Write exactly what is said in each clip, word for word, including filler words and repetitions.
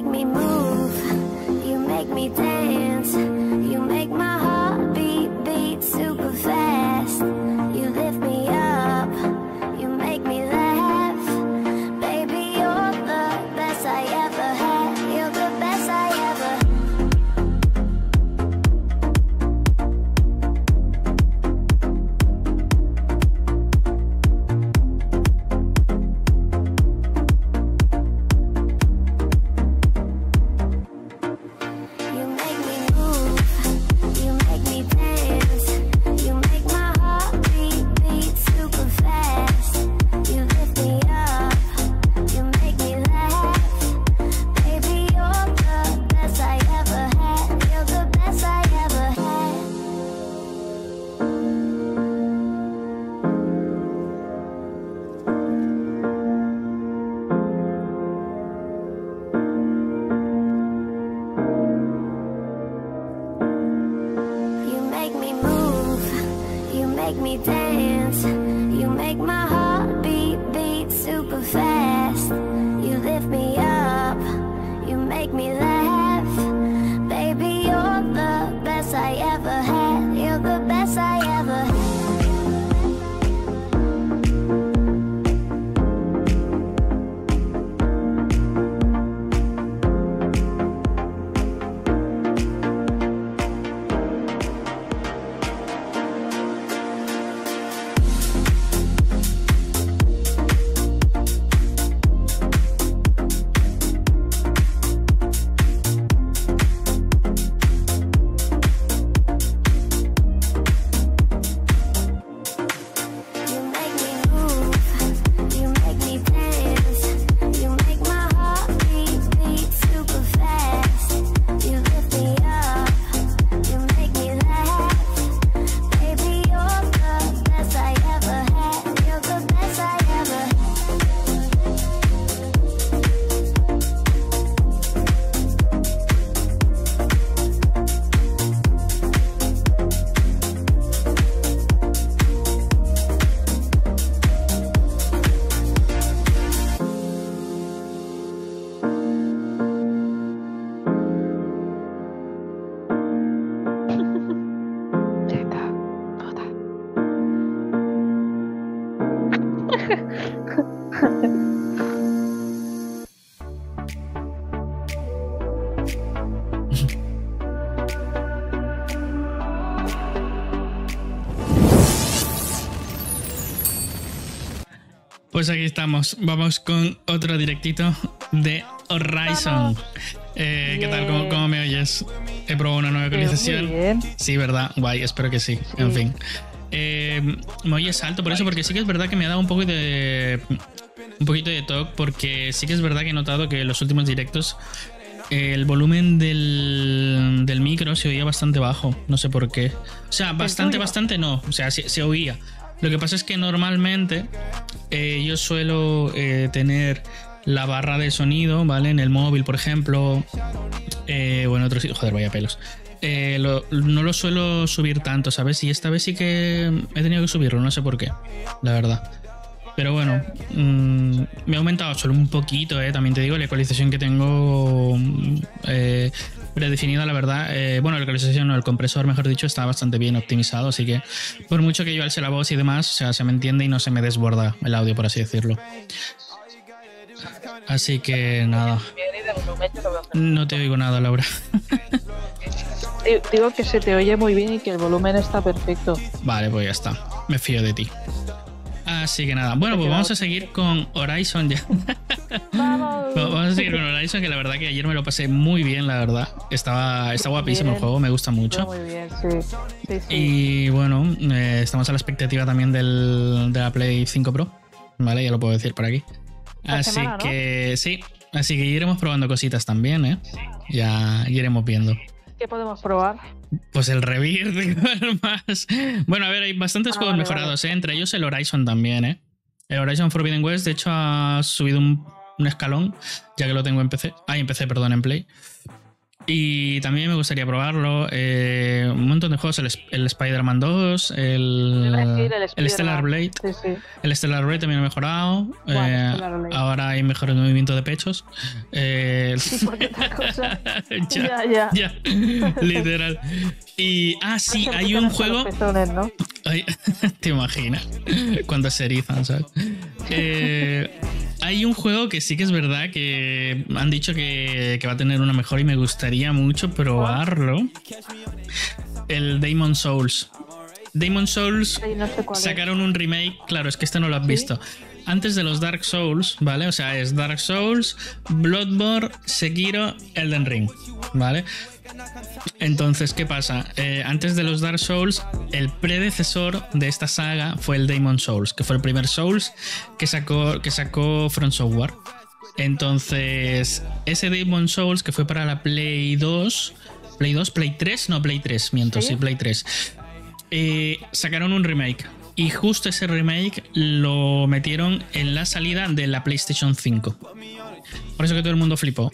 make me move, you make me dance, you make my heart beat, beat super fast. You lift me up, you make me laugh. Baby, you're the best I ever had, you're the best I ever. You make me move, you make me dance, you make my heart beat, beat super fast. You lift me up, you make me laugh. Baby, you're the best I ever had, you're the best I ever had. You make me move, you make me dance, you make my heart beat, beat super fast. You lift me up, you make me laugh. Baby, you're the best I ever had, you're the best I ever had. You make me move, you make me dance, you make my heart beat, beat super fast. You lift me up, you make me laugh. Baby, you're the best I ever had, you're the best I ever had. Pues aquí estamos, vamos con otro directito de Horizon. Eh, ¿Qué tal? ¿Cómo, cómo me oyes? He probado una nueva actualización. Muy bien. Sí, ¿verdad? Guay, espero que sí. En fin. Eh, me oyes alto por eso, porque sí que es verdad que me ha dado un poco de... Un poquito de toque, porque sí que es verdad que he notado que en los últimos directos el volumen del, del micro se oía bastante bajo. No sé por qué. O sea, bastante, bastante no. O sea, se, se oía. Lo que pasa es que normalmente eh, yo suelo eh, tener la barra de sonido, ¿vale? En el móvil, por ejemplo, eh, o en otros sitios. Joder, vaya pelos. Eh, lo, no lo suelo subir tanto, ¿sabes? Y esta vez sí que he tenido que subirlo, no sé por qué, la verdad. Pero bueno, mmm, me ha aumentado solo un poquito, ¿eh? También te digo, la ecualización que tengo eh, predefinida, la verdad. Eh, bueno, la ecualización, no, el compresor, mejor dicho, está bastante bien optimizado, así que por mucho que yo alce la voz y demás, o sea, se me entiende y no se me desborda el audio, por así decirlo. Así que nada. No te oigo nada, Laura. Digo que se te oye muy bien y que el volumen está perfecto. Vale, pues ya está. Me fío de ti. Así que nada. Bueno, pues vamos a seguir con Horizon ya. Vamos. Vamos a seguir con Horizon, que la verdad que ayer me lo pasé muy bien, la verdad. Estaba, está guapísimo Bien. el juego, me gusta mucho. Muy bien, sí. Sí, sí. Y bueno, eh, estamos a la expectativa también del, de la Play cinco Pro. Vale, ya lo puedo decir por aquí. Esta Así semana, ¿no? que sí, así que iremos probando cositas también, ¿eh? Ya iremos viendo. ¿Qué podemos probar? Pues el Rebirth más. Bueno, a ver, hay bastantes Ah, juegos vale, mejorados, vale. ¿eh? Entre ellos el Horizon también, ¿eh? El Horizon Forbidden West, de hecho, ha subido un, un escalón, ya que lo tengo en P C. Ah, en P C, perdón, en Play. Y también me gustaría probarlo. Eh, un montón de juegos. El, el Spider-Man dos. El, Iba a decir el el Spider-Man. Stellar Blade. Sí, sí. El Stellar Blade también ha mejorado. Bueno, Eh, Stellar Blade. ahora hay mejores movimientos de pechos. Eh, Sí, porque otra cosa. ya, Ya, ya. ya. Literal. Y. Ah, sí, Se hay empiezan un hasta juego. los pezones, ¿no? Ay, te imaginas cuando se erizan, ¿sabes? Eh, hay un juego que sí que es verdad que han dicho que, que va a tener una mejora y me gustaría mucho probarlo. El Demon Souls. Demon Souls Ay, no sé cuál es. sacaron un remake, claro, es que este no lo has ¿Sí? visto. Antes de los Dark Souls, ¿vale? O sea, es Dark Souls, Bloodborne, Sekiro, Elden Ring, ¿vale? Entonces, ¿qué pasa? Eh, antes de los Dark Souls, el predecesor de esta saga fue el Demon Souls, que fue el primer Souls que sacó, que sacó From Software. Entonces, ese Demon Souls que fue para la Play dos, Play dos, Play tres, no, Play tres, miento, ¿Sí? sí, Play tres. Eh, sacaron un remake. Y justo ese remake lo metieron en la salida de la PlayStation cinco. Por eso que todo el mundo flipó.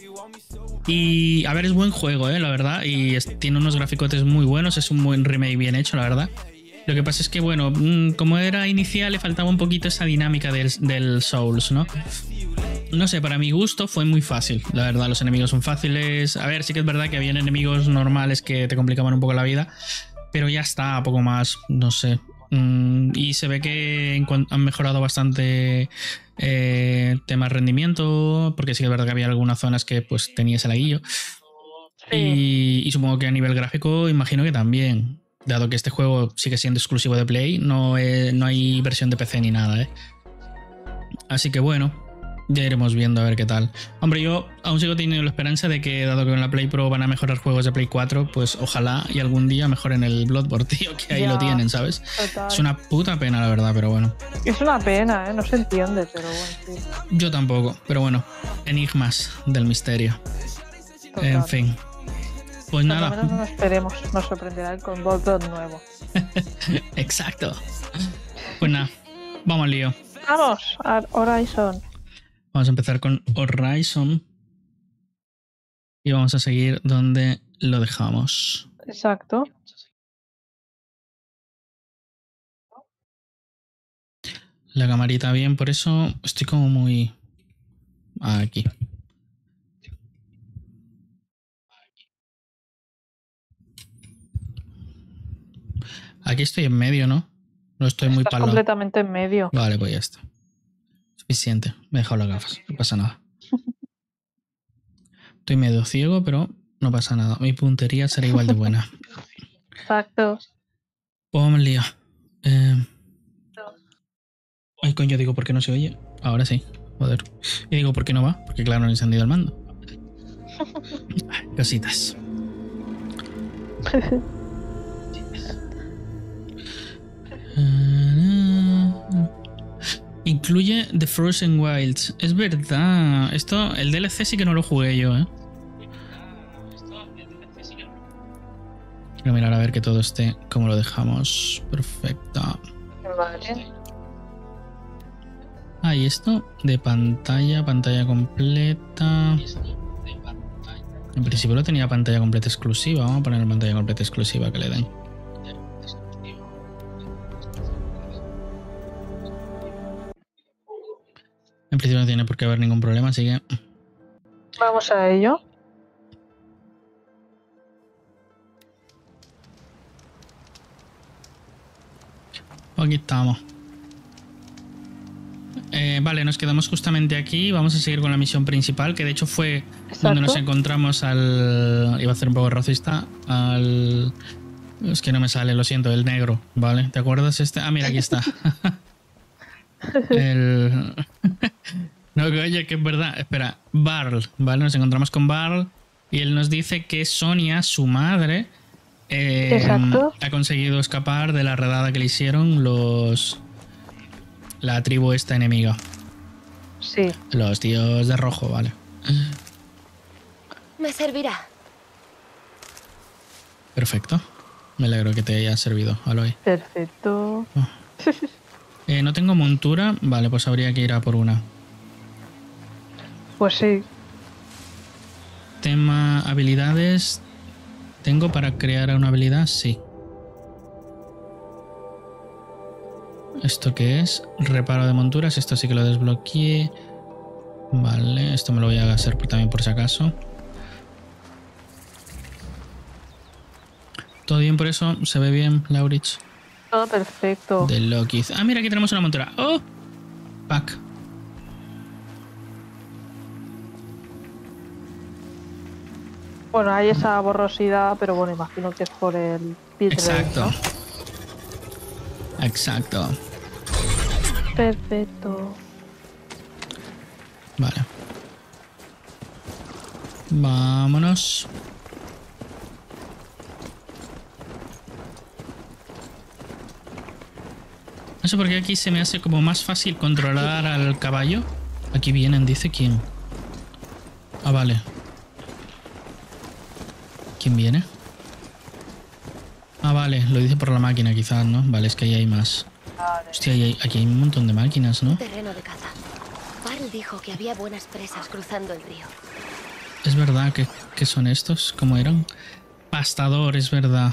Y a ver, es buen juego, ¿eh? La verdad. Y es, tiene unos graficotes muy buenos. Es un buen remake bien hecho, la verdad. Lo que pasa es que, bueno, como era inicial, le faltaba un poquito esa dinámica del, del Souls, ¿no? No sé, para mi gusto fue muy fácil. La verdad, los enemigos son fáciles. A ver, sí que es verdad que habían enemigos normales que te complicaban un poco la vida. Pero ya está, poco más, no sé. Mm, y se ve que han mejorado bastante eh, tema rendimiento, porque sí que es verdad que había algunas zonas que pues tenía ese laguillo. Sí. Y, y supongo que a nivel gráfico imagino que también, dado que este juego sigue siendo exclusivo de Play, no, es, no hay versión de P C ni nada, ¿eh? Así que bueno, ya iremos viendo a ver qué tal. Hombre, yo aún sigo teniendo la esperanza de que, dado que en la Play Pro van a mejorar juegos de Play cuatro, pues ojalá y algún día mejoren el Bloodborne, tío, que ahí Ya, lo tienen, ¿sabes? Total. Es una puta pena, la verdad, pero bueno. Es una pena, ¿eh? No se entiende, pero bueno, sí. Yo tampoco, pero bueno. Enigmas del misterio. Total. En fin. Pues Por lo nada. menos no lo esperemos. Nos sorprenderá con Bloodborne nuevo. Exacto. Pues nada. Vamos al lío. Vamos, a Horizon. Vamos a empezar con Horizon. Y vamos a seguir donde lo dejamos. Exacto. La camarita bien, por eso estoy como muy... Aquí. Aquí estoy en medio, ¿no? No estoy muy Estás para el lado. completamente en medio. Vale, pues ya está. Suficiente. Me he dejado las gafas. No pasa nada. Estoy medio ciego, pero no pasa nada. Mi puntería será igual de buena. Exacto. Pues vamos al lío. Eh... Ay, coño, digo, ¿por qué no se oye? Ahora sí. Joder. Y digo, ¿por qué no va? Porque claro, no he encendido el mando. Ay, cositas. Incluye The Frozen Wilds. Es verdad. Esto, el D L C sí que no lo jugué yo, ¿eh? Quiero mirar a ver que todo esté como lo dejamos. Perfecto. Vale. Ah, y esto de pantalla, pantalla completa. En principio lo tenía pantalla completa exclusiva. Vamos a poner pantalla completa exclusiva que le den. En principio no tiene por qué haber ningún problema, así que... Vamos a ello. Aquí estamos. Eh, vale, nos quedamos justamente aquí. Vamos a seguir con la misión principal, que de hecho fue Exacto. donde nos encontramos al... Iba a ser un poco racista. Al... Es que no me sale, lo siento, el negro, ¿vale? ¿Te acuerdas este? Ah, mira, aquí está. el... No, oye, que es verdad. Espera, Barl, ¿vale? Nos encontramos con Barl y él nos dice que Sonia, su madre, eh, Exacto. ha conseguido escapar de la redada que le hicieron los... La tribu esta enemiga. Sí. Los tíos de rojo, vale. Me servirá. Perfecto. Me alegro que te haya servido, Aloy. Perfecto. Eh, no tengo montura. Vale, pues habría que ir a por una. Pues sí. tema habilidades. ¿Tengo para crear una habilidad? Sí. ¿Esto qué es? Reparo de monturas. Esto sí que lo desbloqueé. Vale, esto me lo voy a hacer por- también por si acaso. ¿Todo bien por eso? ¿Se ve bien, Laurich? Todo perfecto. De Loki. Ah, mira, aquí tenemos una montura. ¡Oh! Pack. Bueno, hay esa borrosidad, pero bueno, imagino que es por el bitrate, Exacto. ¿no? Exacto. Perfecto. Vale. Vámonos. No sé por qué aquí se me hace como más fácil controlar al caballo. Aquí vienen, dice quién. Ah, vale. ¿Quién viene? Ah, vale, lo dice por la máquina quizás, ¿no? Vale, es que ahí hay más. Vale. Hostia, ahí hay- aquí hay un montón de máquinas, ¿no? Terreno de caza. Farl dijo que había buenas presas cruzando el río. Es verdad que, que son estos, ¿cómo eran? Pastador, es verdad.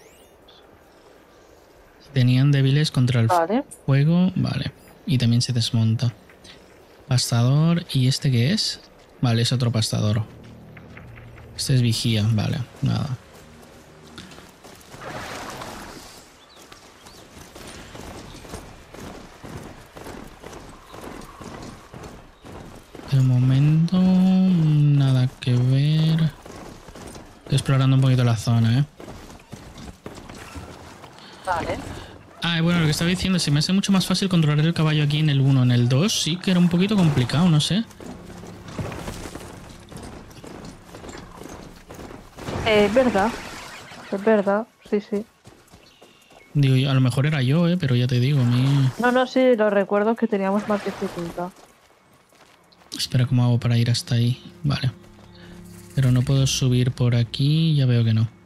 Tenían débiles contra el Vale. fuego, vale. Y también se desmonta. Pastador, ¿y este qué es? Vale, es otro pastador. Este es vigía, vale, nada. De momento, nada que ver. Estoy explorando un poquito la zona, ¿eh? Vale. Ah, bueno, lo que estaba diciendo, se me hace mucho más fácil controlar el caballo aquí en el uno. En el dos sí que era un poquito complicado, no sé. Eh, Es verdad. Es verdad. Sí, sí. Digo, yo, a lo mejor era yo, ¿eh? Pero ya te digo, a mí... No, no, sí, lo recuerdo que teníamos más dificultad. Espera, ¿cómo hago para ir hasta ahí? Vale. Pero no puedo subir por aquí, ya veo que no.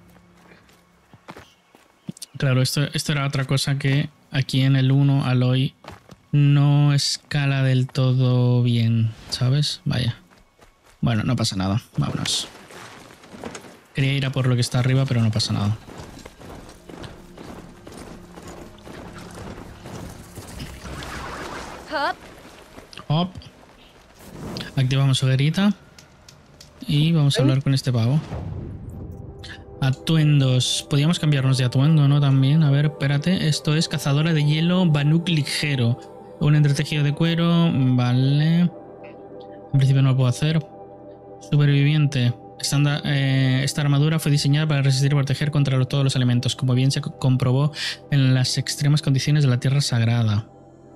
Claro, esto, esto era otra cosa que aquí en el uno Aloy no escala del todo bien, ¿sabes? Vaya. Bueno, no pasa nada, vámonos. Quería ir a por lo que está arriba, pero no pasa nada. Hop. Hop. Activamos hoguerita. Y vamos a hablar con este pavo. Atuendos. Podríamos cambiarnos de atuendo, ¿no? También. A ver, espérate. Esto es cazadora de hielo Banuk ligero. Un entretejido de cuero. Vale. En principio no lo puedo hacer. Superviviente. Esta, anda- eh, esta armadura fue diseñada para resistir y proteger contra lo- todos los elementos, como bien se co- comprobó en las extremas condiciones de la Tierra Sagrada.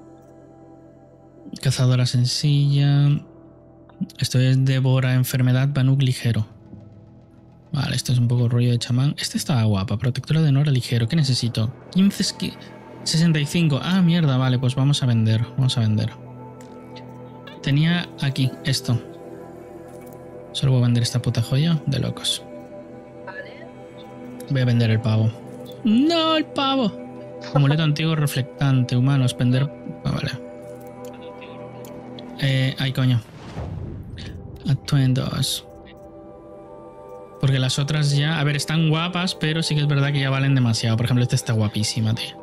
Cazadora sencilla. Esto es devora enfermedad Banuk ligero. Vale, esto es un poco rollo de chamán. Esta está guapa. Protectora de Nora ligero. ¿Qué necesito? quince esqui- sesenta y cinco. Ah, mierda. Vale, pues vamos a vender. Vamos a vender. Tenía aquí esto. Solo voy a vender esta puta joya de locos. Voy a vender el pavo. ¡No, el pavo! Amuleto antiguo reflectante. Humanos. Vender... Ah, vale. Eh, ay, coño. Atuendos. Porque las otras ya... A ver, están guapas, pero sí que es verdad que ya valen demasiado. Por ejemplo, esta está guapísima, tío.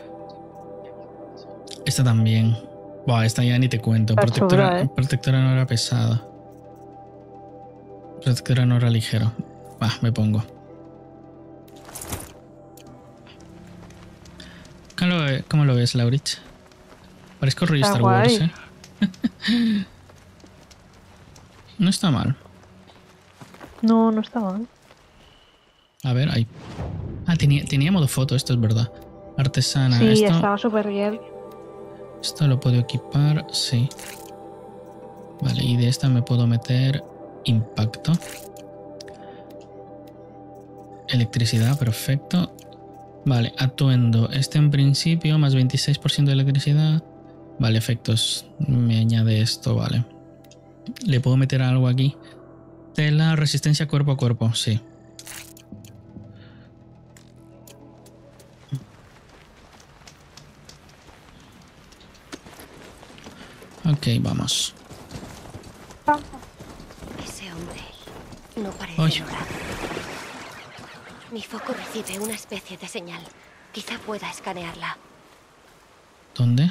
Esta también. Buah, esta ya ni te cuento. Está Protectora, chula, ¿eh? protectora no era pesada. Protectora no era ligero. Va, me pongo. ¿Cómo lo, ve- cómo lo ves, Laurich? Parezco rollo Está Star Wars, guay. ¿eh? No está mal. No, no está mal. A ver, ahí. Ah, tenía, tenía modo foto, esto es verdad. Artesana. Sí, esto, estaba súper bien. esto lo puedo equipar, sí. Vale, y de esta me puedo meter impacto. Electricidad, perfecto. Vale, atuendo. Este en principio, más veintiséis por ciento de electricidad. Vale, efectos. Me añade esto, vale. Le puedo meter algo aquí. Tela, resistencia cuerpo a cuerpo, sí. Ok, vamos. Ese hombre. No parece Ay. Nora. Mi foco recibe una especie de señal. Quizá pueda escanearla. ¿Dónde?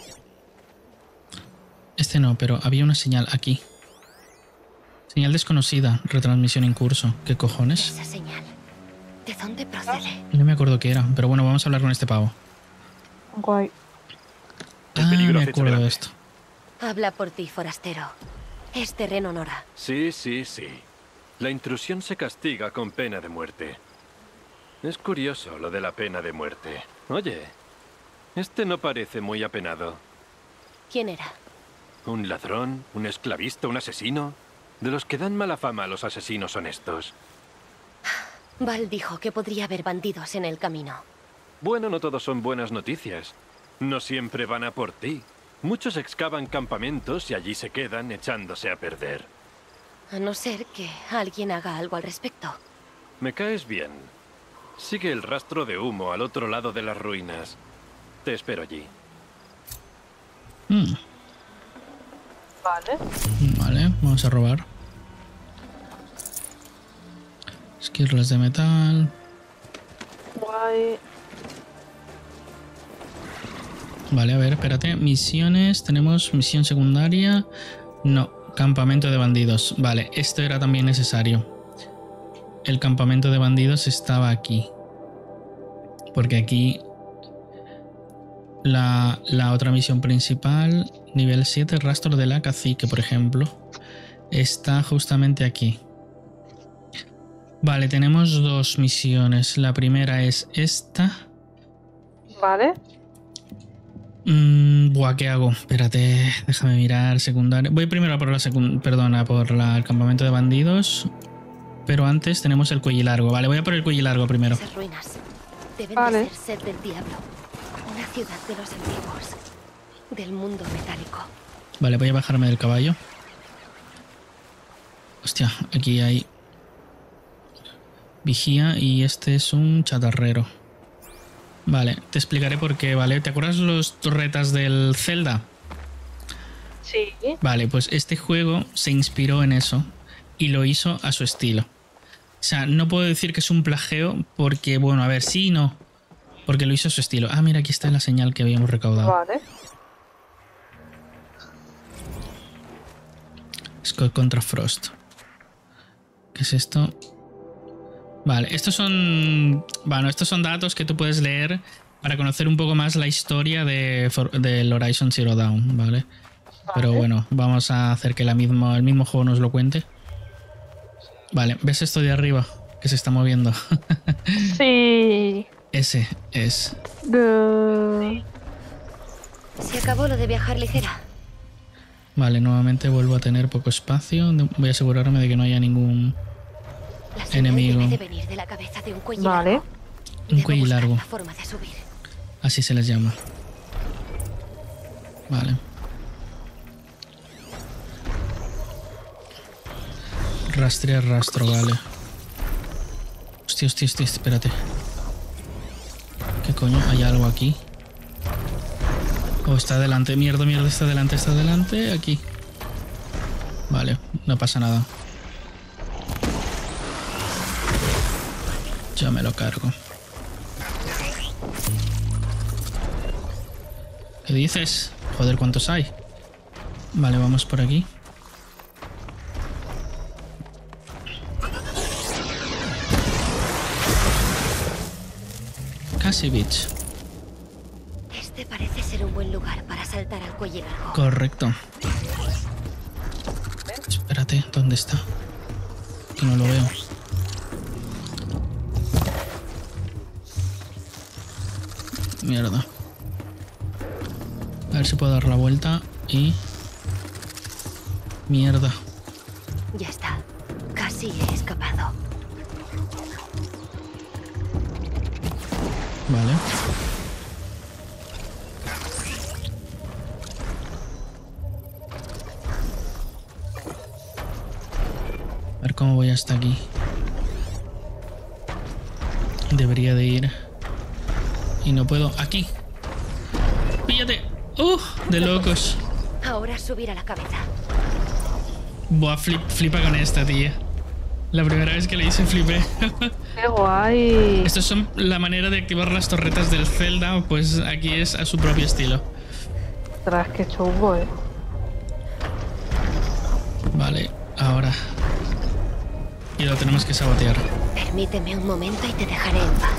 Este no, pero había una señal aquí. Señal desconocida, retransmisión en curso. ¿Qué cojones? Esa señal. ¿De dónde procede? No me acuerdo qué era, pero bueno, vamos a hablar con este pavo. Guay. El Ah, peligro me acecha acuerdo de delante. esto. Habla por ti, forastero. Es terreno Nora. Sí, sí, sí. La intrusión se castiga con pena de muerte. Es curioso lo de la pena de muerte. Oye, este no parece muy apenado. ¿Quién era? ¿Un ladrón? ¿Un esclavista? ¿Un asesino? De los que dan mala fama a los asesinos honestos. Val dijo que podría haber bandidos en el camino. Bueno, no todos son buenas noticias. No siempre van a por ti. Muchos excavan campamentos y allí se quedan echándose a perder. A no ser que alguien haga algo al respecto. Me caes bien. Sigue el rastro de humo al otro lado de las ruinas. Te espero allí. Mm, Vale. vale, vamos a robar. Esquirlas de metal. Guay. Vale, a ver, espérate. Misiones. Tenemos misión secundaria. No. Campamento de bandidos. Vale, esto era también necesario. El campamento de bandidos estaba aquí. Porque aquí... La, la otra misión principal, nivel siete, rastro de la cacique, por ejemplo, está justamente aquí. Vale, tenemos dos misiones. La primera es esta. Vale. Mm, buah, ¿qué hago? Espérate, déjame mirar. Secundaria. Voy primero a por la secund... Perdona, por la, el campamento de bandidos. Pero antes tenemos el cuello largo. Vale, voy a por el cuello largo primero. Esas ruinas deben Vale. de ser Sed del Diablo. Una ciudad de los antiguos. Del mundo metálico. Vale, voy a bajarme del caballo. Hostia, aquí hay... Vigía y este es un chatarrero. Vale, te explicaré por qué, ¿vale? ¿Te acuerdas los torretas del Zelda? Sí. Vale, pues este juego se inspiró en eso y lo hizo a su estilo. O sea, no puedo decir que es un plagio porque, bueno, a ver, sí y no. Porque lo hizo a su estilo. Ah, mira, aquí está la señal que habíamos recaudado. Vale. Scott contra Frost. ¿Qué es esto? Vale, estos son... Bueno, estos son datos que tú puedes leer para conocer un poco más la historia de, del Horizon Zero Dawn, ¿vale? Pero Vale. bueno, vamos a hacer que la misma, el mismo juego nos lo cuente. Vale, ¿ves esto de arriba? Que se está moviendo. Sí. Ese es... De- Se acabó lo de viajar ligera. Vale, nuevamente vuelvo a tener poco espacio. Voy a asegurarme de que no haya ningún La señal enemigo. debe de venir de la cabeza de un cuello Vale. largo. Un Debo cuello buscar largo. la forma de subir. Así se les llama. Vale. Rastrear rastro, vale. Hostia, hostia, hostia, espérate. ¿Qué coño? ¿Hay algo aquí? Oh, está delante. Mierda, mierda, está delante, está delante. Aquí. Vale, no pasa nada. Ya me lo cargo. ¿Qué dices? Joder, ¿cuántos hay? Vale, vamos por aquí. Casi, bitch. Este parece ser un buen lugar para saltar al cuello largo. Correcto. Espérate, ¿dónde está? Que no lo veo. Mierda. A ver si puedo dar la vuelta y... Mierda. Ya está. Casi he escapado. Vale. A ver cómo voy hasta aquí. Debería de ir. Y no puedo. Aquí. Píllate. ¡Uh! De locos. Ahora subir a la cabeza. Buah, flip, flipa con esta, tía. La primera vez que le hice flipé. ¡Qué guay! Estas son la manera de activar las torretas del Zelda, pues aquí es a su propio estilo. Ostras, qué chungo, eh. Vale, ahora. Y lo tenemos que sabotear. Permíteme un momento y te dejaré en paz.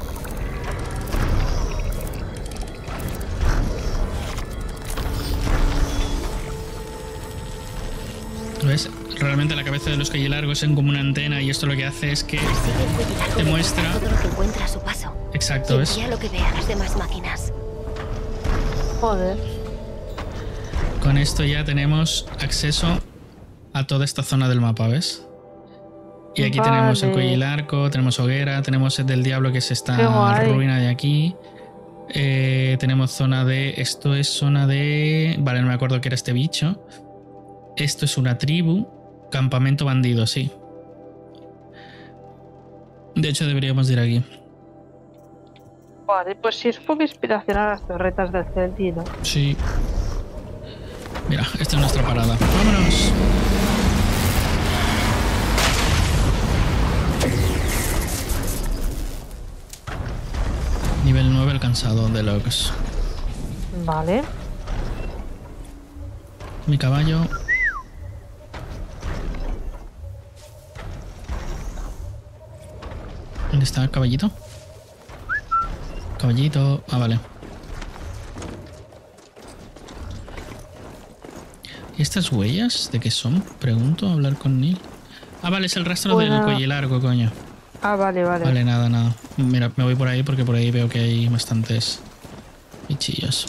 ¿Ves? Realmente la cabeza de los cuellilargos es como una antena y esto lo que hace es que Sigue el cuellilargo te de muestra... todo lo que encuentra a su paso. Exacto, Y ¿ves? envía lo que vean las demás máquinas. Joder. Con esto ya tenemos acceso a toda esta zona del mapa, ¿ves? Y aquí Vale. tenemos el cuellilarco, tenemos hoguera, tenemos el del diablo que es Qué esta guay. ruina de aquí. Eh, tenemos zona de... Esto es zona de... Vale, no me acuerdo qué era este bicho. Esto es una tribu. Campamento bandido, sí. De hecho, deberíamos de ir aquí. Vale, pues sí es un poco inspiración a las torretas del Celti, ¿no? Sí. Mira, esta es nuestra parada. ¡Vámonos! Nivel nueve alcanzado de logs. Vale. Mi caballo. ¿Dónde está el caballito? Caballito. Ah, vale. ¿Y estas huellas de qué son? Pregunto, hablar con Neil. Ah, vale, es el rastro Buena. del cuello largo, coño. Ah, vale, vale. Vale, nada, nada. Mira, me voy por ahí porque por ahí veo que hay bastantes bichillos.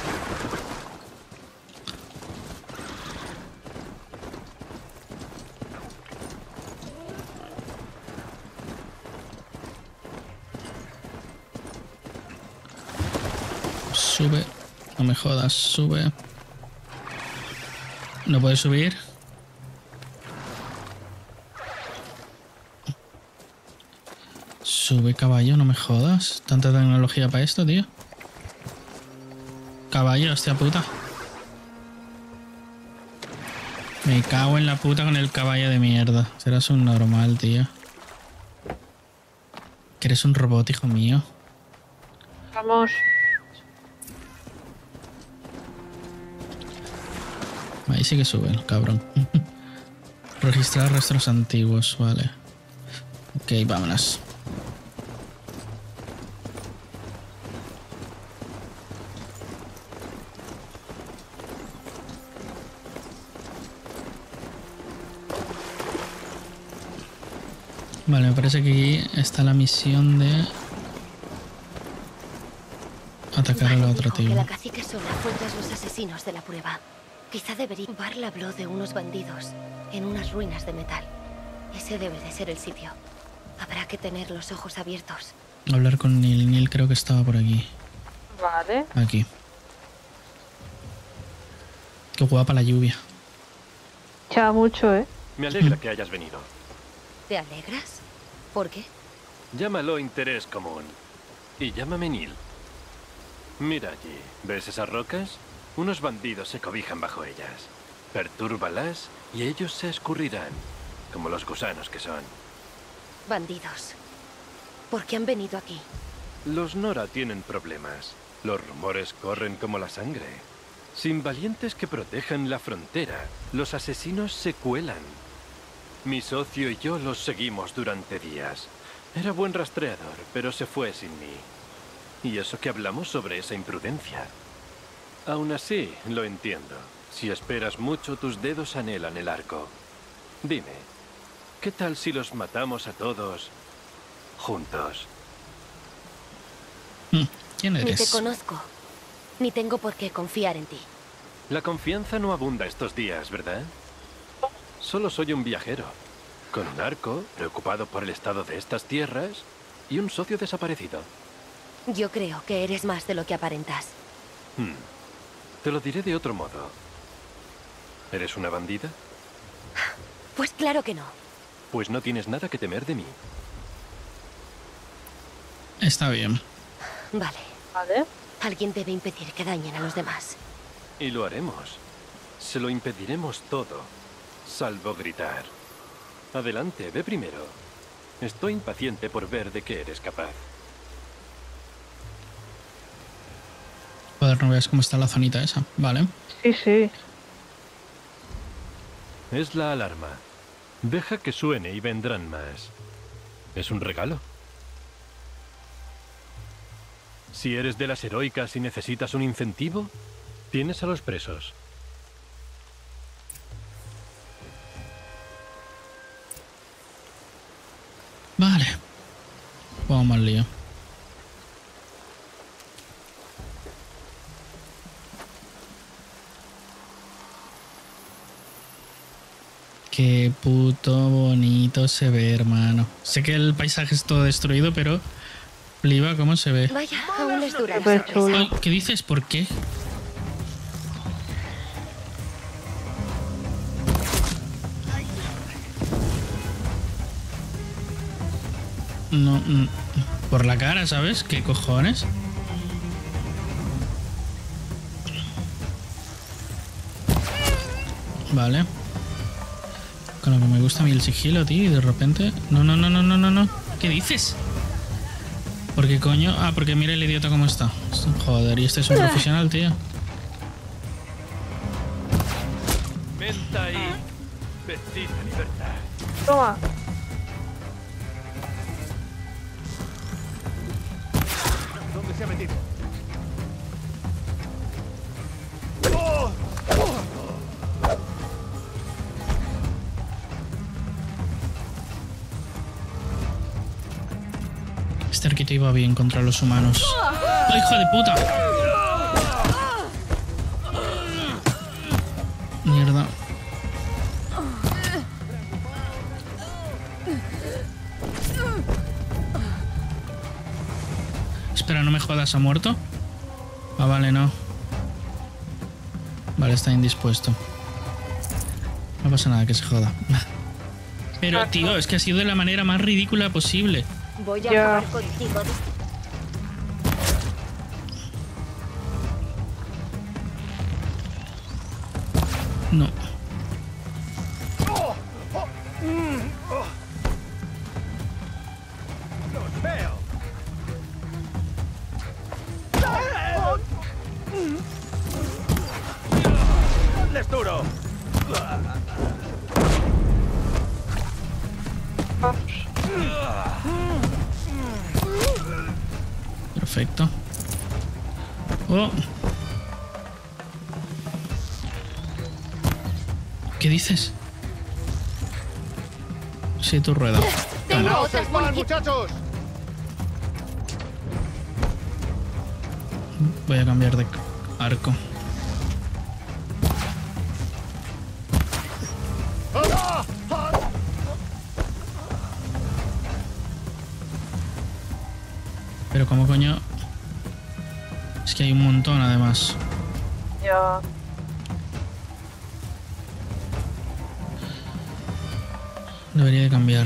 Sube. No me jodas, sube. ¿No puedes subir? Sube, caballo, no me jodas. Tanta tecnología para esto, tío. Caballo, hostia puta. Me cago en la puta con el caballo de mierda. Serás un normal, tío. Que eres un robot, hijo mío. Vamos. Ahí sí que sube el cabrón. Registrar rastros antiguos, vale. Ok, vámonos. Vale, me parece que aquí está la misión de atacar a la Vale, otra dijo que tribu. la cacique sola fue tras los asesinos de la prueba. Quizá debería... Bar habló de unos bandidos en unas ruinas de metal. Ese debe de ser el sitio. Habrá que tener los ojos abiertos. Hablar con Neil. Neil creo que estaba por aquí. Vale. Aquí. Qué guapa la lluvia. Echa mucho, ¿eh? Me alegra que hayas venido. ¿Te alegras? ¿Por qué? Llámalo interés común. Y llámame Neil. Mira allí. ¿Ves esas rocas? Unos bandidos se cobijan bajo ellas. Pertúrbalas y ellos se escurrirán, como los gusanos que son. Bandidos. ¿Por qué han venido aquí? Los Nora tienen problemas. Los rumores corren como la sangre. Sin valientes que protejan la frontera, los asesinos se cuelan. Mi socio y yo los seguimos durante días. Era buen rastreador, pero se fue sin mí. Y eso que hablamos sobre esa imprudencia. Aún así, lo entiendo. Si esperas mucho, tus dedos anhelan el arco. Dime, ¿qué tal si los matamos a todos juntos? Mm, ¿Quién Ni te eres? conozco, ni tengo por qué confiar en ti. La confianza no abunda estos días, ¿verdad? Solo soy un viajero, con un arco, preocupado por el estado de estas tierras, y un socio desaparecido. Yo creo que eres más de lo que aparentas. Hmm. Te lo diré de otro modo. ¿Eres una bandida? Pues claro que no. Pues no tienes nada que temer de mí. Está bien. Vale. Vale. Alguien debe impedir que dañen a los demás. Y lo haremos. Se lo impediremos todo, salvo gritar. Adelante, ve primero. Estoy impaciente por ver de qué eres capaz. Joder, no veas cómo está la zonita esa. Vale. Sí, sí. Es la alarma. Deja que suene y vendrán más. ¿Es un regalo? Si eres de las heroicas y necesitas un incentivo, tienes a los presos. Vale. Vamos al lío. Qué puto bonito se ve, hermano. Sé que el paisaje es todo destruido, pero flipa cómo se ve. Vaya, aún les dura la Súper sorpresa. chulo. Ay, ¿qué dices? ¿Por qué? No, mm, por la cara, ¿sabes? ¿Qué cojones? Vale. Con lo que me gusta a mí el sigilo, tío, y de repente... No, no, no, no, no, no, no. ¿Qué dices? ¿Por qué coño? Ah, porque mira el idiota cómo está. Joder, y este es un profesional, tío. Menta y bendita libertad. Toma. ¿Dónde se ha metido? Este arquito iba bien contra los humanos. ¡Oh, hijo de puta! Mierda. Espera, no me jodas, ¿ha muerto? Ah, vale, no. Vale, está indispuesto. No pasa nada, que se joda. Pero, tío, es que ha sido de la manera más ridícula posible. Voy a Ya. acabar contigo. No. ¡Los veo! ¡Les duro! Perfecto. Oh. ¿Qué dices? Sí, tu rueda. Tengo Toma. otras municiones. muchachos! Voy a cambiar de arco. Pero como coño... Es que hay un montón además. Ya. Debería de cambiar.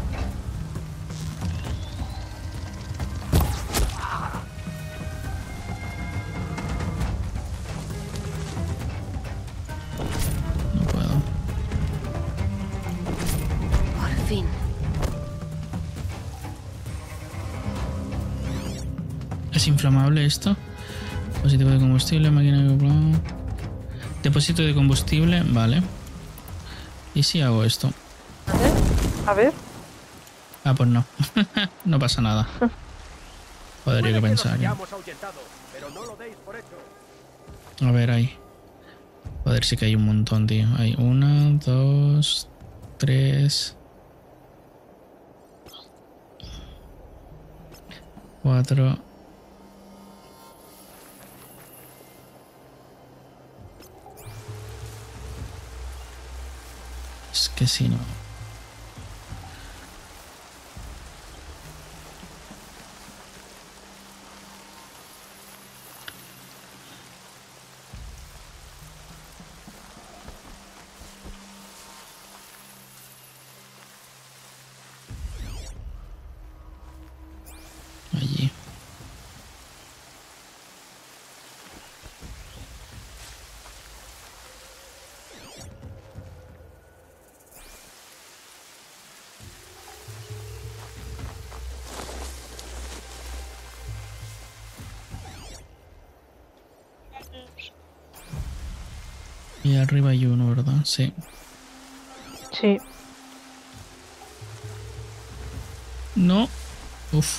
No puedo. Por fin. ¿Es inflamable esto? Depósito de combustible, máquina de... Depósito de combustible, vale. ¿Y si hago esto? A ver. A ver. Ah, pues no. No pasa nada. Podría que pensar. ¿eh? A ver, ahí. Joder, sí que hay un montón, tío. Hay una, dos, tres... Cuatro... Es que si no... Allí. Y arriba hay uno, ¿verdad? Sí. Sí. No. Uf.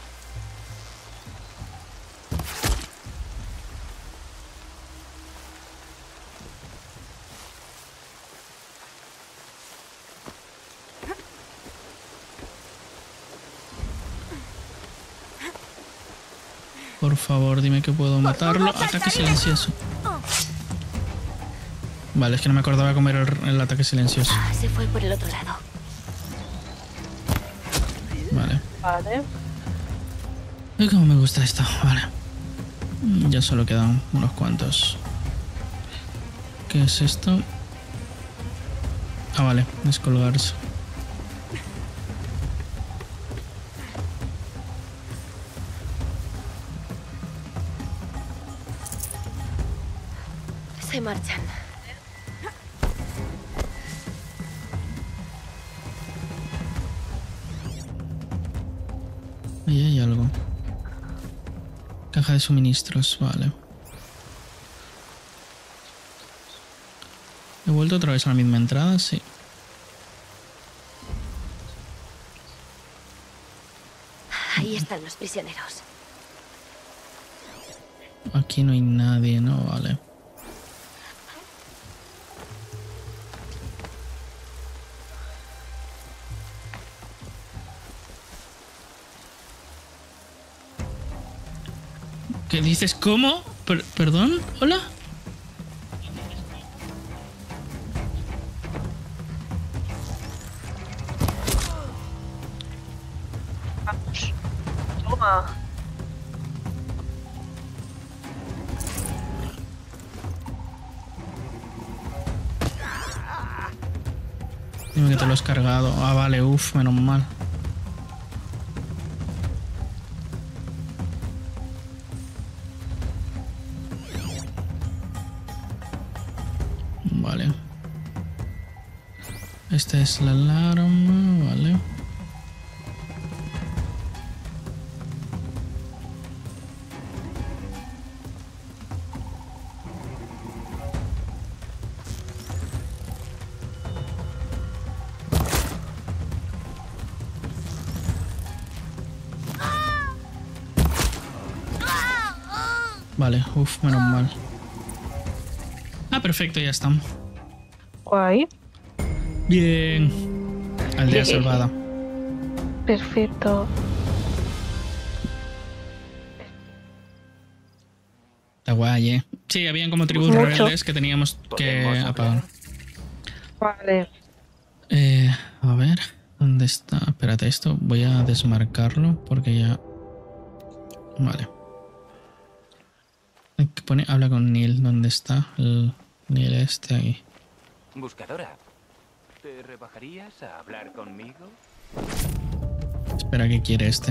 Por favor, dime que puedo matarlo. Ataque silencioso. Vale, es que no me acordaba cómo era el, el ataque silencioso. Ah, se fue por el otro lado. Vale. Vale. Ay, cómo me gusta esto. Vale. Ya solo quedan unos cuantos. ¿Qué es esto? Ah, vale. Descolgarse. Se marchan. Ahí hay algo. Caja de suministros, vale. He vuelto otra vez a la misma entrada, sí. Ahí están los prisioneros. Aquí no hay nadie, ¿no? Vale. ¿Qué dices? ¿Cómo? Per- ¿Perdón? ¿Hola? Vamos. Toma. Dime que te lo has cargado. Ah, vale, uff, menos mal. Vale. Esta es la alarma, vale. Vale, uff, menos mal. Ah, perfecto, ya están. Guay. Bien. Aldea salvada. Perfecto. Está guay, eh. Sí, habían como tribus Mucho. rebeldes que teníamos que ¿Podemos apagar. Vale. Eh, a ver, ¿dónde está? Espérate, esto voy a desmarcarlo porque ya... Vale. Hay que poner... Habla con Neil. ¿Dónde está? El Neil este ahí. Buscadora, ¿te rebajarías a hablar conmigo? Espera, ¿qué quiere este?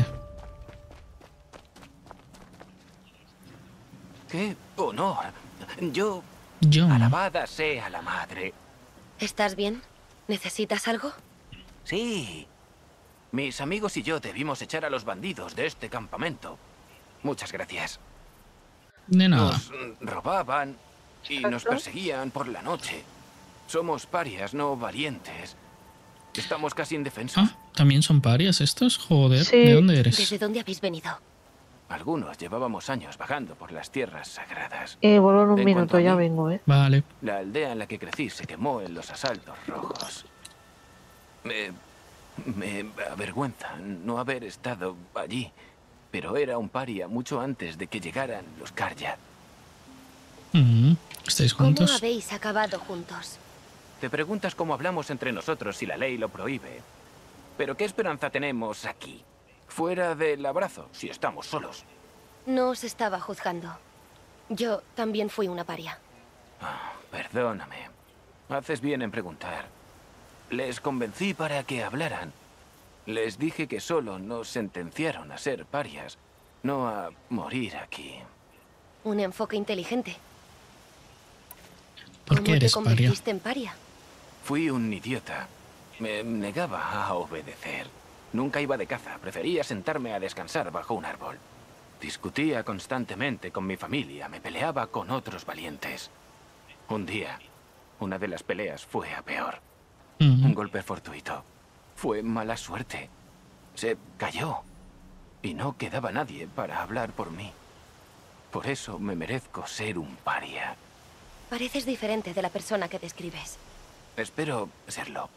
¡Qué honor! Yo... John. Alabada sea la madre. ¿Estás bien? ¿Necesitas algo? Sí. Mis amigos y yo debimos echar a los bandidos de este campamento. Muchas gracias. De nada. Nos robaban y nos perseguían por la noche. Somos parias, no valientes. Estamos casi indefensos. Ah, ¿también son parias estos? Joder, Sí. ¿de dónde eres? ¿Desde dónde habéis venido? Algunos llevábamos años vagando por las tierras sagradas. Eh, vuelvo en un En minuto, cuanto a ya mí- vengo, eh. Vale. La aldea en la que crecí se quemó en los asaltos rojos. Me, me avergüenza no haber estado allí, pero era un paria mucho antes de que llegaran los Karja. Mm, ¿Estáis ¿Cómo juntos? habéis acabado juntos? Te preguntas cómo hablamos entre nosotros si la ley lo prohíbe. Pero ¿qué esperanza tenemos aquí? Fuera del abrazo, si estamos solos. No os estaba juzgando. Yo también fui una paria. Ah, perdóname. Haces bien en preguntar. Les convencí para que hablaran. Les dije que solo nos sentenciaron a ser parias, no a morir aquí. Un enfoque inteligente. ¿Por ¿Cómo qué eres te paria? convertiste en paria? Fui un idiota. Me negaba a obedecer. Nunca iba de caza. Prefería sentarme a descansar bajo un árbol. Discutía constantemente con mi familia. Me peleaba con otros valientes. Un día, Una de las peleas fue a peor. Mm. Un golpe fortuito. Fue mala suerte. Se cayó. Y no quedaba nadie para hablar por mí. Por eso me merezco ser un paria. Pareces diferente de la persona que describes. Espero serlo.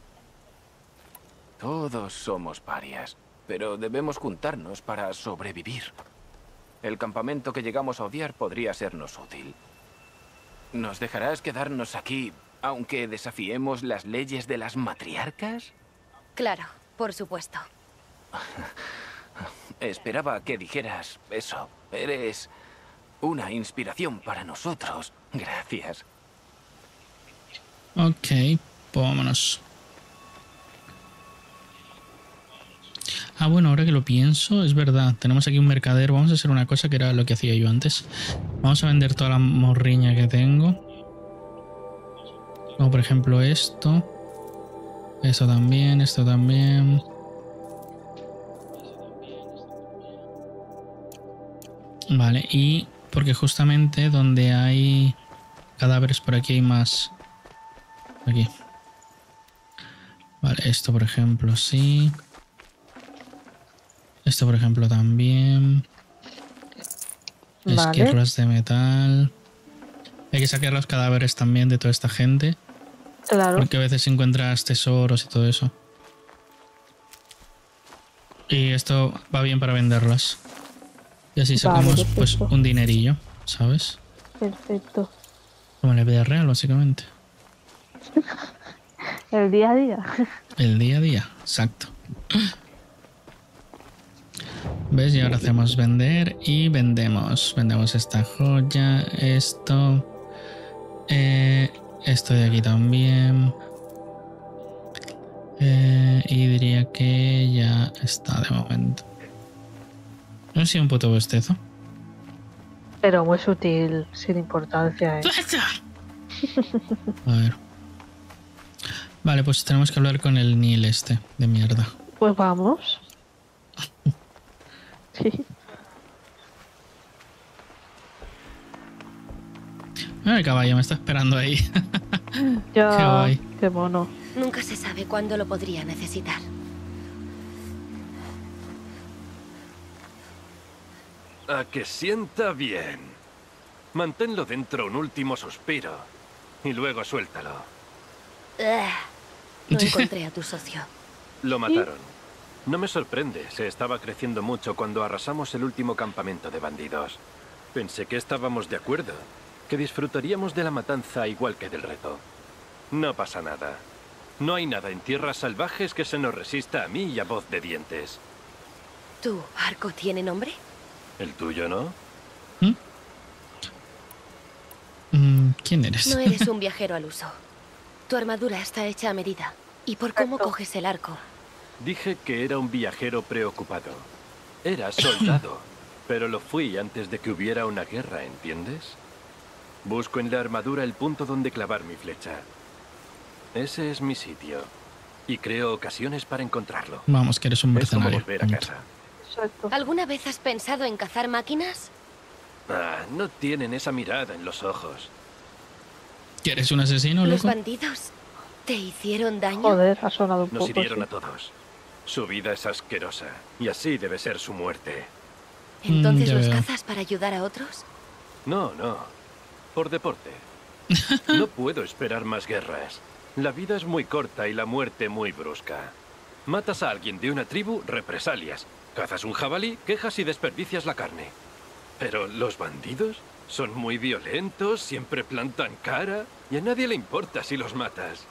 Todos somos parias, pero debemos juntarnos para sobrevivir. El campamento que llegamos a odiar podría sernos útil. ¿Nos dejarás quedarnos aquí, aunque desafiemos las leyes de las matriarcas? Claro, por supuesto. Esperaba que dijeras eso. Eres una inspiración para nosotros. Gracias. Ok, pues vámonos. Ah, bueno, ahora que lo pienso, es verdad. Tenemos aquí un mercader. Vamos a hacer una cosa que era lo que hacía yo antes. Vamos a vender toda la morriña que tengo. Como por ejemplo esto. Esto también, esto también. Vale, y porque justamente donde hay cadáveres por aquí hay más. Aquí. Vale, esto por ejemplo sí. Esto por ejemplo también. Vale. Esquirlas de metal. Hay que sacar los cadáveres también de toda esta gente. Claro. Porque a veces encuentras tesoros y todo eso. Y esto va bien para venderlas. Y así sacamos Vale, pues perfecto. un dinerillo, ¿sabes? Perfecto. Como en la vida real, básicamente. El día a día. El día a día, exacto. ¿Ves? Y ahora hacemos vender y vendemos. Vendemos esta joya, esto. Eh, esto de aquí también. Eh, y diría que ya está de momento. No he sido un puto bostezo. Pero muy sutil, sin importancia. ¿eh? A ver. Vale, pues tenemos que hablar con el Neil este de mierda. Pues vamos. Sí. Ah, el caballo me está esperando ahí. Ya. Qué guay. Qué mono. Nunca se sabe cuándo lo podría necesitar. A que sienta bien. Manténlo dentro un último suspiro. Y luego suéltalo. Ugh. No encontré a tu socio. Lo mataron. No me sorprende. Se estaba creciendo mucho cuando arrasamos el último campamento de bandidos. Pensé que estábamos de acuerdo. Que disfrutaríamos de la matanza igual que del reto. No pasa nada. No hay nada en tierras salvajes que se nos resista a mí y a Voz de Dientes. ¿Tu arco tiene nombre? ¿El tuyo no? Mm, ¿Quién eres? No eres un viajero al uso. Tu armadura está hecha a medida. ¿Y por cómo coges el arco? Dije que era un viajero preocupado. Era soldado, pero lo fui antes de que hubiera una guerra, ¿entiendes? Busco en la armadura el punto donde clavar mi flecha. Ese es mi sitio. Y creo ocasiones para encontrarlo. Vamos, que eres un Es como mercenario. volver a Punto. casa. Exacto. ¿Alguna vez has pensado en cazar máquinas? Ah, no tienen esa mirada en los ojos. ¿Que eres un asesino, ¿Los loco? bandidos te hicieron daño? Joder, ha sonado un Nos poco. hirieron sí. a todos. Su vida es asquerosa. Y así debe ser su muerte. ¿Entonces Mm, ya los veo. cazas para ayudar a otros? No, no. Por deporte. No puedo esperar más guerras. La vida es muy corta y la muerte muy brusca. Matas a alguien de una tribu, represalias. Cazas un jabalí, quejas y desperdicias la carne. Pero los bandidos son muy violentos, siempre plantan cara y a nadie le importa si los matas.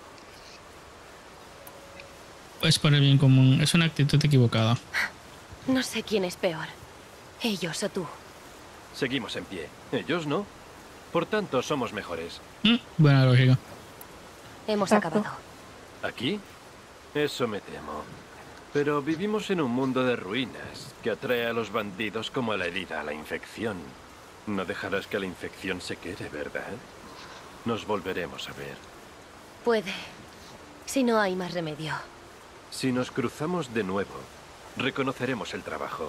Es por el bien común. Es una actitud equivocada. No sé quién es peor. Ellos o tú. Seguimos en pie. Ellos no. Por tanto, somos mejores. Mm, buena lógica. Hemos Exacto. acabado. ¿Aquí? Eso me temo. Pero vivimos en un mundo de ruinas que atrae a los bandidos como a la herida a la infección. No dejarás que la infección se quede, ¿verdad? Nos volveremos a ver. Puede. Si no hay más remedio. Si nos cruzamos de nuevo, reconoceremos el trabajo.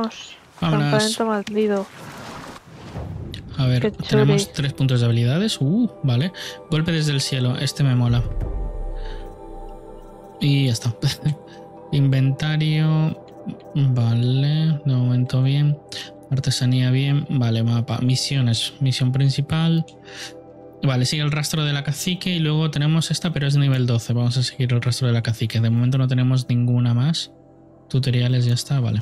Vámonos. Vámonos. Campamento maldito. A ver, Qué tenemos chuli. tres puntos de habilidades. Uh, vale. Golpe desde el cielo. Este me mola. Y ya está. Inventario. Vale. De momento bien. Artesanía bien. Vale, mapa. Misiones. Misión principal. Vale, sigue el rastro de la cacique. Y luego tenemos esta, pero es de nivel doce. Vamos a seguir el rastro de la cacique. De momento no tenemos ninguna más. Tutoriales, ya está. Vale.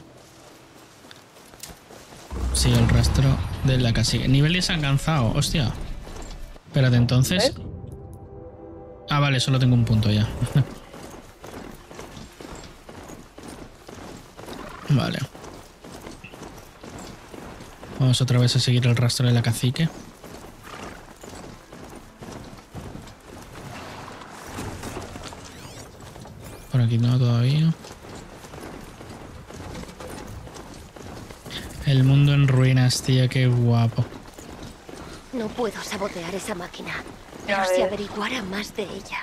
Sigue el rastro de la cacique. Nivel diez alcanzado. Hostia. Espérate, entonces. ¿Eh? Ah, vale, solo tengo un punto ya. Vale. Vamos otra vez a seguir el rastro de la cacique. Por aquí no todavía. El mundo en ruinas, tía, qué guapo. No puedo sabotear esa máquina. Ya Pero si ves. averiguara más de ella.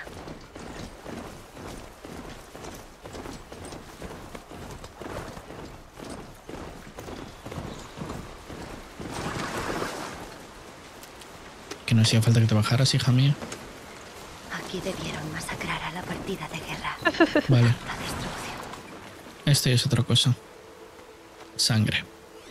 Que no hacía falta que te bajaras, hija mía. Aquí debieron masacrar a la partida de guerra. Vale, La destrucción. esto ya es otra cosa. Sangre.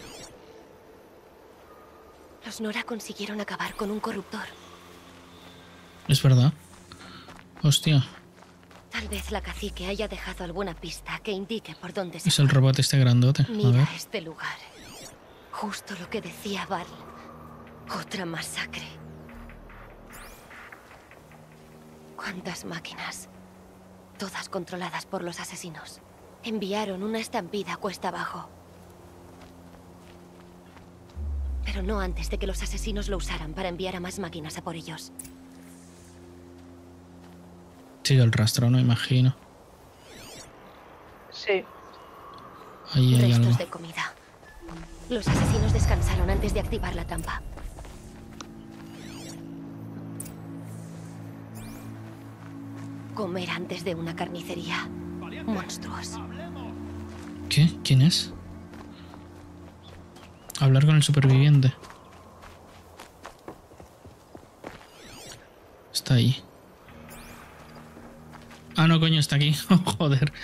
Los Nora consiguieron acabar con un corruptor. Es verdad. Hostia, Tal vez la cacique haya dejado alguna pista que indique por dónde se es el fue. robot este grandote. A Mira ver. este lugar. Justo lo que decía Val. Otra masacre. ¿Cuántas máquinas? Todas controladas por los asesinos. Enviaron una estampida cuesta abajo. Pero no antes de que los asesinos lo usaran para enviar a más máquinas a por ellos. Sigue el rastro, no imagino. Sí. Ahí hay Restos algo. de comida. Los asesinos descansaron antes de activar la trampa. Comer antes de una carnicería. Monstruos. ¿Qué? ¿Quién es? Hablar con el superviviente. Está ahí. Ah, no, coño, está aquí. Joder.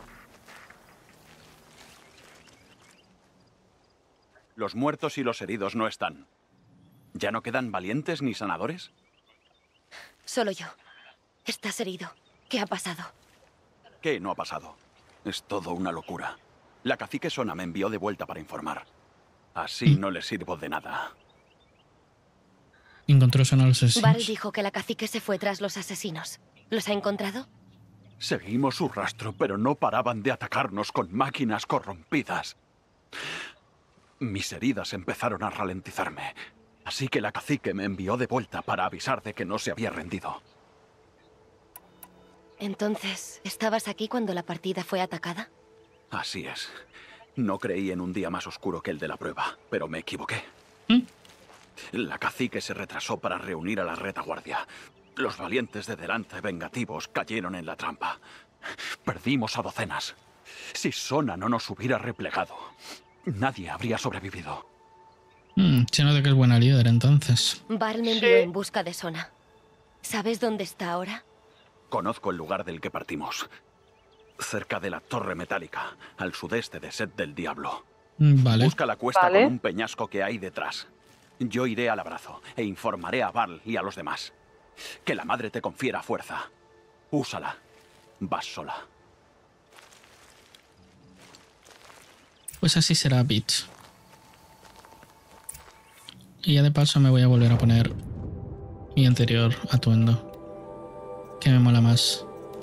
Los muertos y los heridos no están. ¿Ya no quedan valientes ni sanadores? Solo yo. Estás herido. ¿Qué ha pasado? ¿Qué no ha pasado? Es todo una locura. La cacique Sona me envió de vuelta para informar. Así no le sirvo de nada. Encontró son a los Val asesinos. dijo que la cacique se fue tras los asesinos. ¿Los ha encontrado? Seguimos su rastro, pero no paraban de atacarnos con máquinas corrompidas. Mis heridas empezaron a ralentizarme. Así que la cacique me envió de vuelta para avisar de que no se había rendido. Entonces, ¿estabas aquí cuando la partida fue atacada? Así es. No creí en un día más oscuro que el de la prueba, pero me equivoqué. ¿Mm? La cacique se retrasó para reunir a la retaguardia. Los valientes de delante vengativos cayeron en la trampa. Perdimos a docenas. Si Sona no nos hubiera replegado, nadie habría sobrevivido. Mm, se nota que es buena líder, entonces. Val me envió Sí. en busca de Sona. ¿Sabes dónde está ahora? Conozco el lugar del que partimos. Cerca de la torre metálica, al sudeste de Set del Diablo. Mm, Vale. Busca la cuesta Vale. con un peñasco que hay detrás. Yo iré al abrazo e informaré a Val y a los demás. Que la madre te confiera fuerza. Úsala. Vas sola. Pues así será, bitch. Y ya de paso me voy a volver a poner mi anterior atuendo, que me mola más.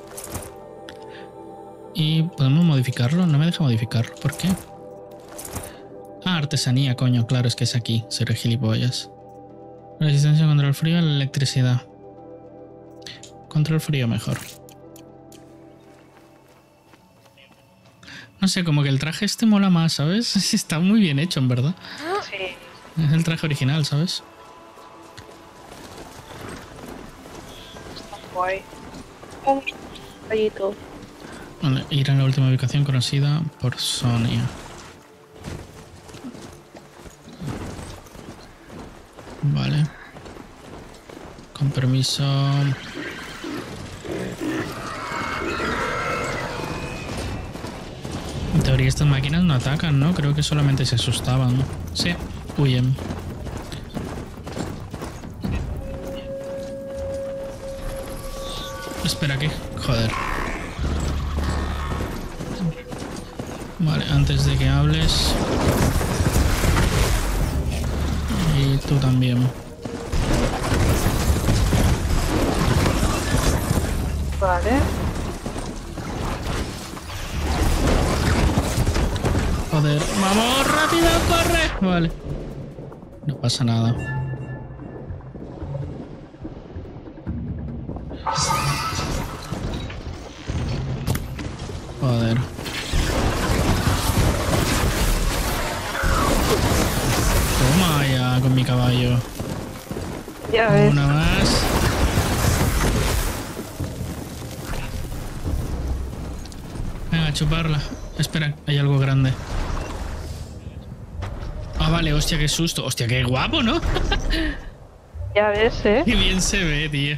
¿Y podemos modificarlo? No me deja modificar. ¿Por qué? Ah, artesanía, coño. Claro, es que es aquí. Seré gilipollas. Resistencia contra el frío y la electricidad. Contra el frío mejor. No sé, como que el traje este mola más, ¿sabes? Está muy bien hecho, en verdad. Sí. Es el traje original, ¿sabes? Guay. Un rayito. Vale, ir a la última ubicación conocida por Sonia. Vale. Con permiso. En teoría estas máquinas no atacan, ¿no? Creo que solamente se asustaban. Sí, huyen. Espera, ¿qué? Joder. Vale, antes de que hables. Y tú también. Vale. Joder, vamos, rápido, corre. Vale. No pasa nada. Joder. Toma ya con mi caballo. Ya ves. Una más. Venga, a chuparla. Espera, hay algo grande. Ah, vale, hostia, qué susto. Hostia, qué guapo, ¿no? Ya ves, ¿eh? Qué bien se ve, tío.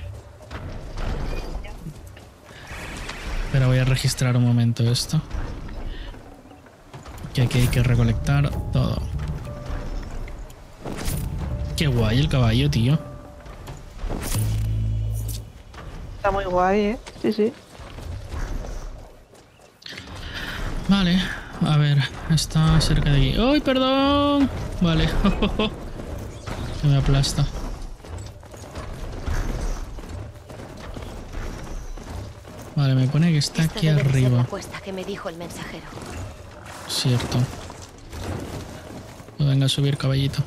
Espera, voy a registrar un momento esto. Que aquí hay que recolectar todo. Qué guay el caballo, tío. Está muy guay, ¿eh? Sí, sí. Vale, a ver, está cerca de aquí. ¡Ay, perdón! Vale. Que me aplasta. Vale, me pone que está Esta aquí debe de ser la arriba. apuesta que me dijo el mensajero. Cierto. Pues venga a subir, caballito.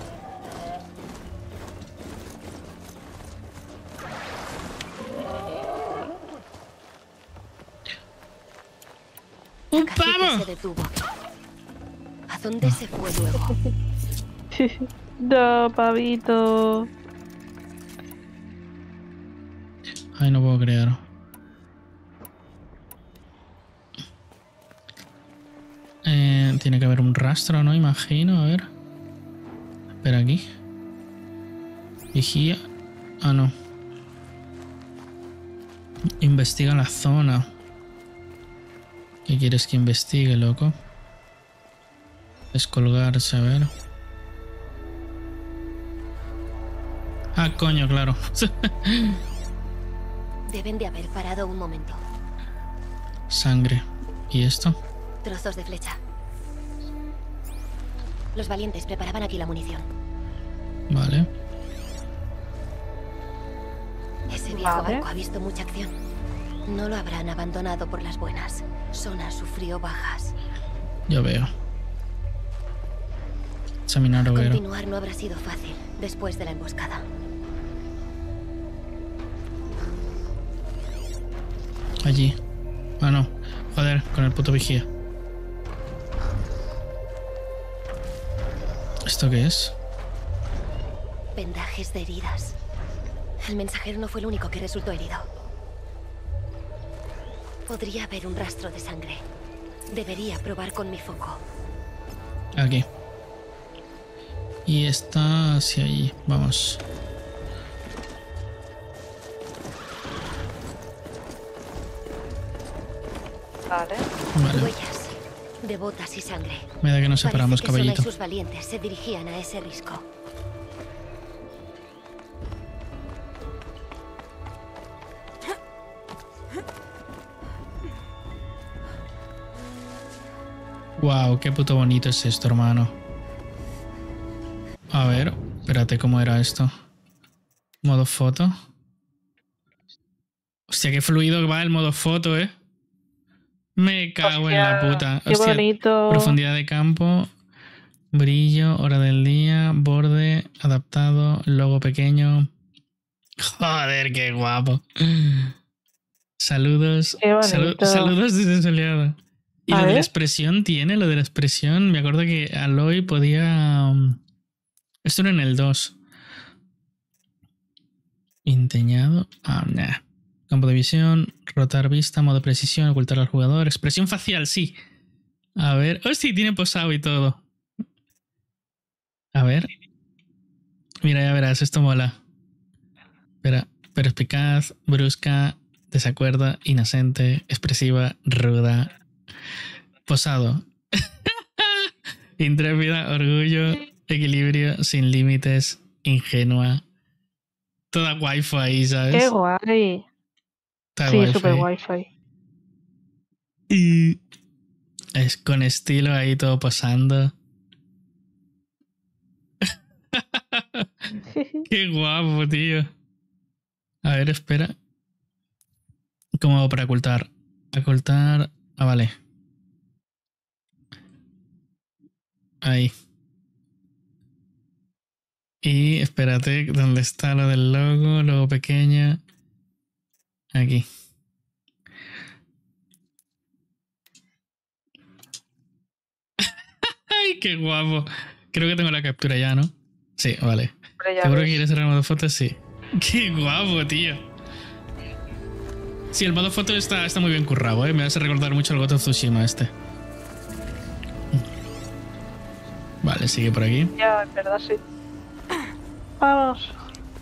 ¡Un Cacique se pavo! detuvo. ¿A dónde se fue luego? No, pavito. Ay, no puedo creer. Eh, tiene que haber un rastro, ¿no? Imagino, a ver. Espera aquí. Vigía. Ah, no. Investiga la zona. ¿Qué quieres que investigue, loco? Descolgarse, a ver. Ah, coño, claro. Deben de haber parado un momento. Sangre. ¿Y esto? Trozos de flecha. Los valientes preparaban aquí la munición. Vale. Ese viejo Vale. barco ha visto mucha acción. No lo habrán abandonado por las buenas. Sona sufrió bajas. Ya veo. Examinar hoguero. Continuar no habrá sido fácil después de la emboscada. Allí. Ah, no. Joder, con el puto vigía. ¿Esto qué es? Vendajes de heridas. El mensajero no fue el único que resultó herido. Podría haber un rastro de sangre. Debería probar con mi foco. Aquí. Y está hacia allí. Vamos. Vale. Vale. Huellas de botas y sangre. Me da que nos separamos, Parece que Sona caballito. y sus valientes se dirigían a ese risco. Wow, qué puto bonito es esto, hermano. A ver, espérate, ¿cómo era esto? Modo foto. Hostia, qué fluido que va el modo foto, eh. Me cago en la Hostia, puta. Qué Hostia, bonito. profundidad de campo, brillo, hora del día, borde, adaptado, logo pequeño. Joder, qué guapo. Saludos. Qué bonito. salu- saludos desde soleado. Y A lo de ver. la expresión tiene, lo de la expresión. Me acuerdo que Aloy podía. um, Esto era en el dos. Inteñado. Ah, nah. Campo de visión, rotar vista, modo precisión, ocultar al jugador. Expresión facial, sí. A ver. Oh, sí, tiene posado y todo. A ver. Mira, ya verás, esto mola. Espera, perspicaz, brusca, desacuerda, inocente, expresiva, ruda, posado, intrépida, orgullo, equilibrio, sin límites, ingenua. Toda waifu ahí, ¿sabes? Qué guay. Toda Sí, waifu super ahí. wifi. Y es con estilo ahí todo posando. Qué guapo, tío. A ver, espera. ¿Cómo hago para ocultar? Ocultar. Ah, vale. Ahí. Y espérate, ¿dónde está lo del logo? Logo pequeño. Aquí. Ay, qué guapo. Creo que tengo la captura ya, ¿no? Sí, vale. Hombre, ya ¿Seguro que ves. quieres hacer el modo foto? Sí. Qué guapo, tío. Sí, el modo foto está, está muy bien currado, ¿eh? Me hace recordar mucho el Ghost of Tsushima este. Vale, sigue por aquí. Ya, en verdad sí. Vamos.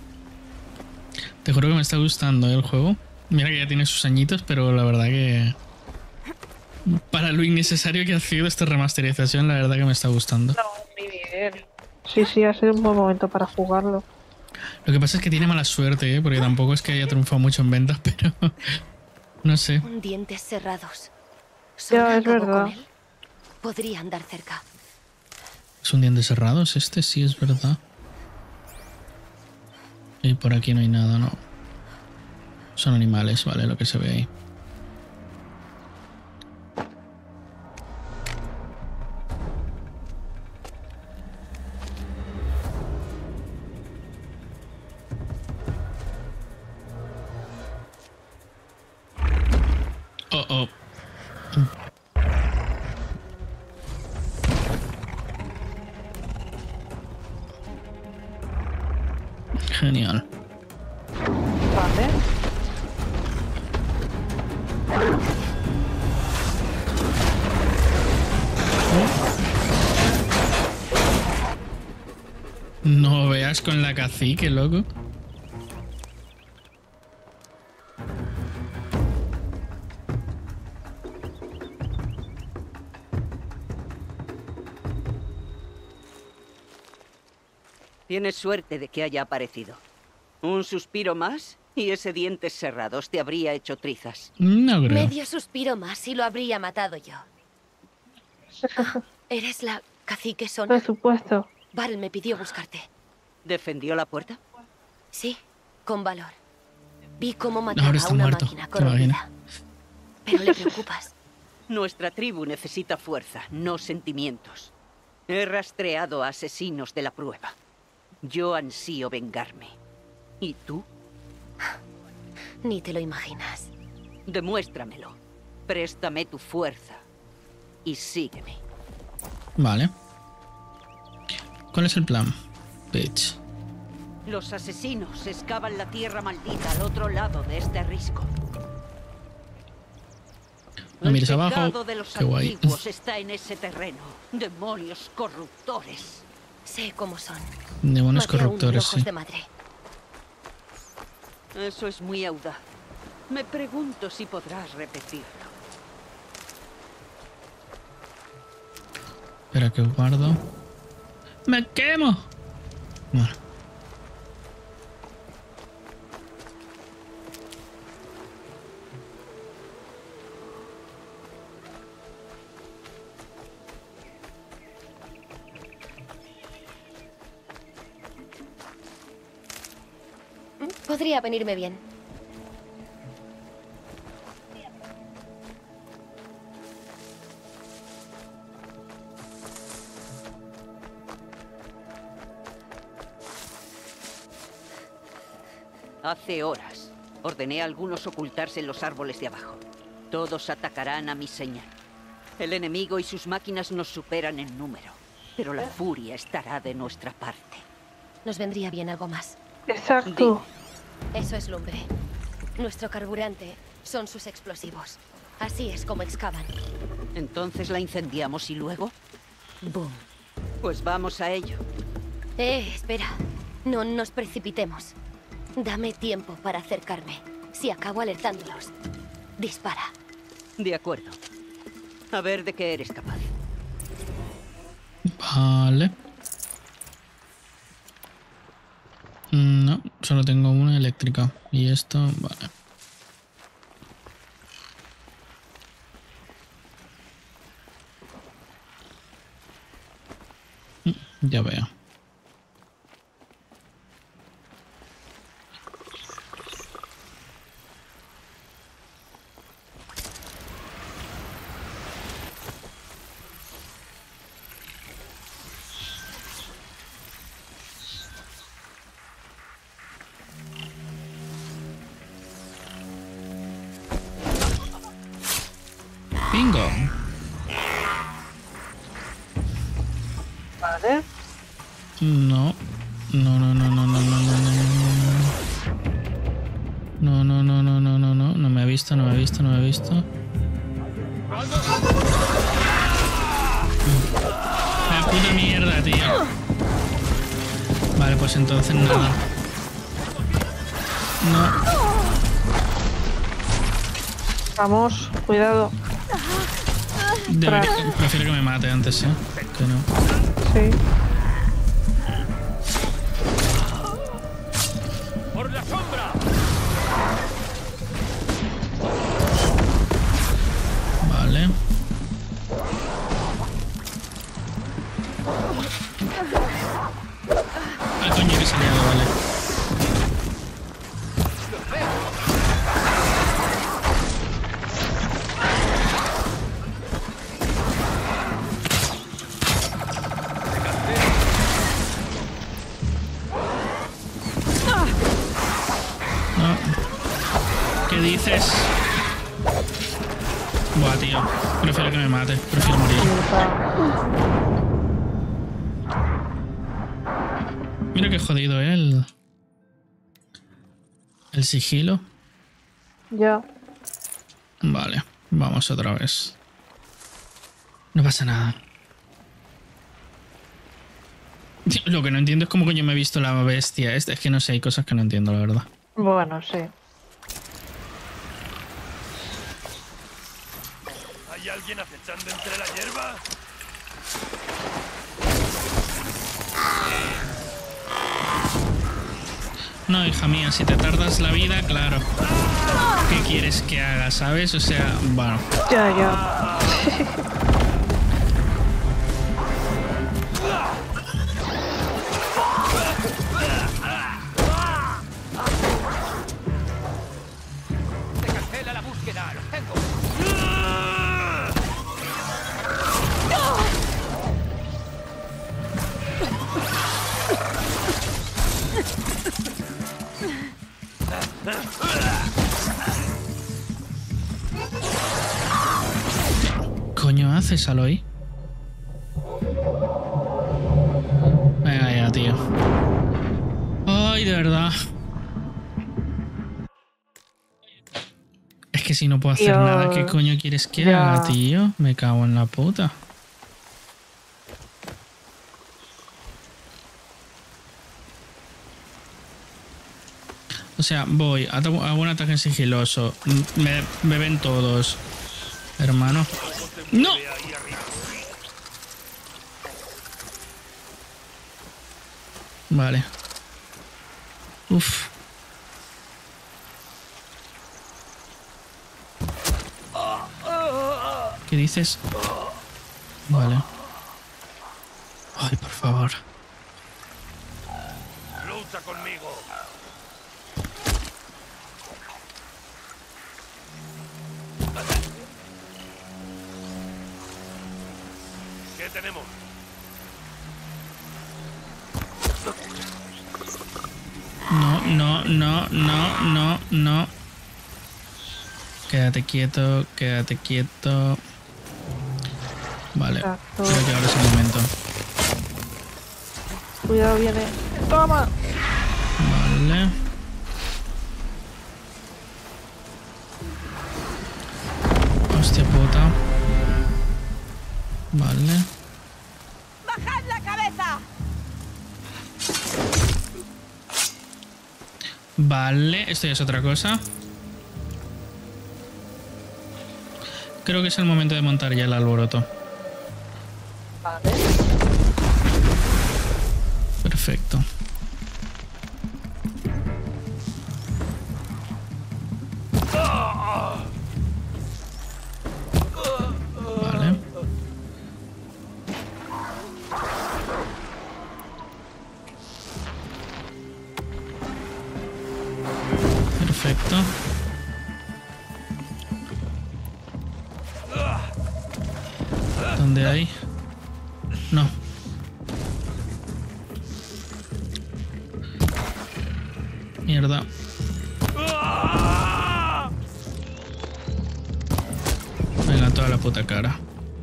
Te juro que me está gustando, ¿eh? El juego. Mira que ya tiene sus añitos, pero la verdad que... para lo innecesario que ha sido esta remasterización, la verdad que me está gustando. No, muy bien. Sí, sí, ha sido un buen momento para jugarlo. Lo que pasa es que tiene mala suerte, ¿eh? Porque tampoco es que haya triunfado mucho en ventas, pero... no sé. Con dientes cerrados. Ya, ¿Sola es acabó verdad. con él? Podría andar cerca. ¿Es un diente cerrado? ¿Es este? Sí, es verdad. Y por aquí no hay nada, ¿no? Son animales, vale, lo que se ve ahí. Oh, oh. Genial. Vale. No veas con la cacique, loco. Tienes suerte de que haya aparecido. Un suspiro más y ese dientes cerrados te habría hecho trizas. No creo. Medio suspiro más y lo habría matado yo. Ah, ¿eres la cacique Por Sona? supuesto. Val me pidió buscarte. ¿Defendió la puerta? Sí, con valor. Vi cómo Ahora mataba está a una muerto, máquina ¿te imaginas? corrompida. Pero le preocupas. Nuestra tribu necesita fuerza, no sentimientos. He rastreado a asesinos de la prueba. Yo ansío vengarme. ¿Y tú? Ni te lo imaginas. Demuéstramelo. Préstame tu fuerza. Y sígueme. Vale. ¿Cuál es el plan? Bitch. Los asesinos excavan la tierra maldita al otro lado de este risco. No mires El abajo. pecado de los Qué guay. antiguos está en ese terreno. Demonios corruptores. Sé cómo son. Demonios Maté a uno corruptores, ojos sí. de madre. Eso es muy audaz. Me pregunto si podrás repetirlo. Espera que guardo. ¡Me quemo! Bueno. Podría venirme bien. Hace horas, ordené a algunos ocultarse en los árboles de abajo. Todos atacarán a mi señal. El enemigo y sus máquinas nos superan en número, pero la furia estará de nuestra parte. Nos vendría bien algo más. Exacto. Eso es lumbre. Nuestro carburante son sus explosivos. Así es como excavan. Entonces la incendiamos y luego... Boom. Pues vamos a ello. Eh, espera. No nos precipitemos. Dame tiempo para acercarme. Si acabo alertándolos, dispara. De acuerdo. A ver de qué eres capaz. Vale. No, solo tengo una eléctrica. Y esto, vale. Ya veo. Bingo. Vale. No. No, no, no, no, no, no, no, no, no, no, no, no, no, no, no, no, no me ha visto, no me ha visto, no me ha visto. La puta mierda, tío. Vale, pues entonces nada. No. Vamos, cuidado. Debería- prefiero que me mate antes, ¿eh? Que no. Sí. ¡Por la sombra! Vale. Ah, coño, que se ha liado, vale. No. ¿Qué dices? Buah, tío. Prefiero que me mate. Prefiero morir. Mira qué jodido, ¿eh? El, el sigilo. Ya. Vale. Vamos otra vez. No pasa nada. Lo que no entiendo es cómo coño me he visto la bestia esta. Es que no sé, hay cosas que no entiendo, la verdad. Bueno, sí. ¿Hay alguien acechando entre la hierba? No, hija mía, si te tardas la vida, claro. ¿Qué quieres que haga, sabes? O sea, bueno. Ya, ya. Se cancela la búsqueda. ¡Los tengo! ¿Coño haces, Aloy? Venga ya, tío. Ay, de verdad. Es que si no puedo hacer Tío, nada, ¿qué coño quieres que ya. haga, tío? Me cago en la puta. O sea, voy, hago hago un ataque sigiloso. Me, me ven todos. Hermano. ¡No! Vale. Uf. ¿Qué dices? Vale. Ay, por favor. ¡Lucha conmigo! ¿Qué tenemos? No, no, no, no, no, no. Quédate quieto, quédate quieto. Vale. Exacto. Creo que ahora es el momento. Cuidado, viene. ¡Toma! Vale. Hostia puta. Vale. ¡Bajad la cabeza! Vale, esto ya es otra cosa. Creo que es el momento de montar ya el alboroto. Vale. Perfecto. Vale. Perfecto. ¿Dónde hay? No. Mierda. Venga, toda la puta cara.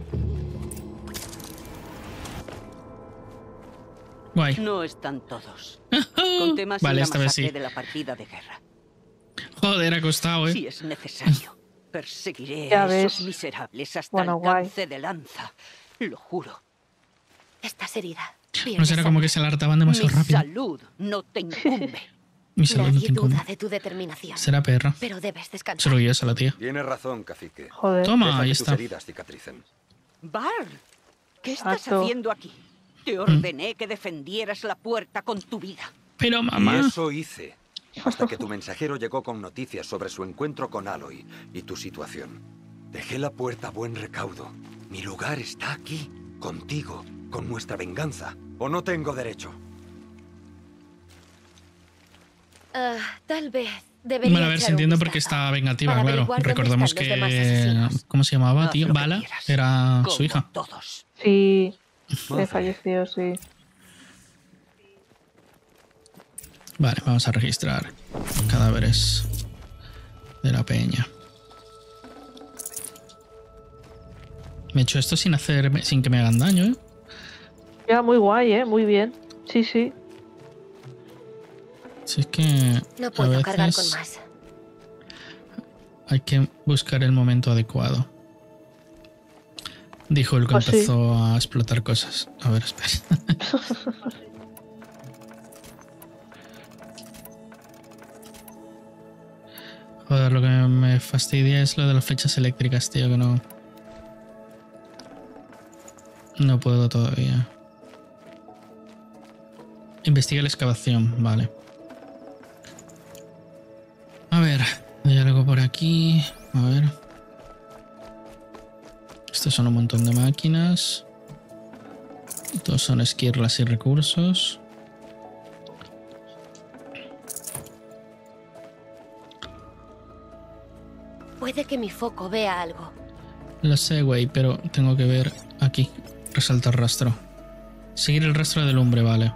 Guay. No están todos. Conté más Vale, en la esta vez masacre sí. de la partida de guerra. Joder, ha costado, eh. Si es necesario, perseguiré Ya a esos ves. miserables hasta Bueno, el guay. alcance de lanza. Lo juro. Estás herida. No Pierdes será como que se sangre. la hartaban demasiado Mi rápido. salud no te incumbe. Mi salud no Nadie te incumbe. duda de tu determinación. Será perra. Pero debes Es descansar. orgullosa la tía. Tienes razón, cacique. Joder. Toma, Deja ahí que tus está. heridas cicatricen. Bar, ¿qué estás Exacto. haciendo aquí? Mm. Te ordené que defendieras la puerta con tu vida. Pero Y mamá. eso hice. Hasta que tu mensajero llegó con noticias sobre su encuentro con Aloy y tu situación. Dejé la puerta a buen recaudo. Mi lugar está aquí, contigo, con nuestra venganza. ¿O no tengo derecho? Ah, tal vez debería Bueno, a ver, echar se un entiende por qué vistazo está vengativa, para claro. averiguar dónde Recordamos están los demás que... asesinos. ¿Cómo se llamaba, Haz tío? lo que Bala quieras. era Como su hija. todos. Sí. Madre. He fallecido, sí. Vale, vamos a registrar cadáveres de la peña. Me he hecho esto sin hacer, sin que me hagan daño, ¿eh? Ya, muy guay, ¿eh? Muy bien. Sí, sí. Si es que No a puedo cargar con veces más. hay que buscar el momento adecuado. Dijo el que Pues sí. empezó a explotar cosas. A ver, espera. Joder, lo que me fastidia es lo de las flechas eléctricas, tío, que no... No puedo todavía. Investiga la excavación, vale. A ver, hay algo por aquí. A ver. Estos son un montón de máquinas. Estos son esquirlas y recursos. Puede que mi foco vea algo. Lo sé, güey, pero tengo que ver aquí. Resaltar rastro. Seguir el rastro de lumbre, vale.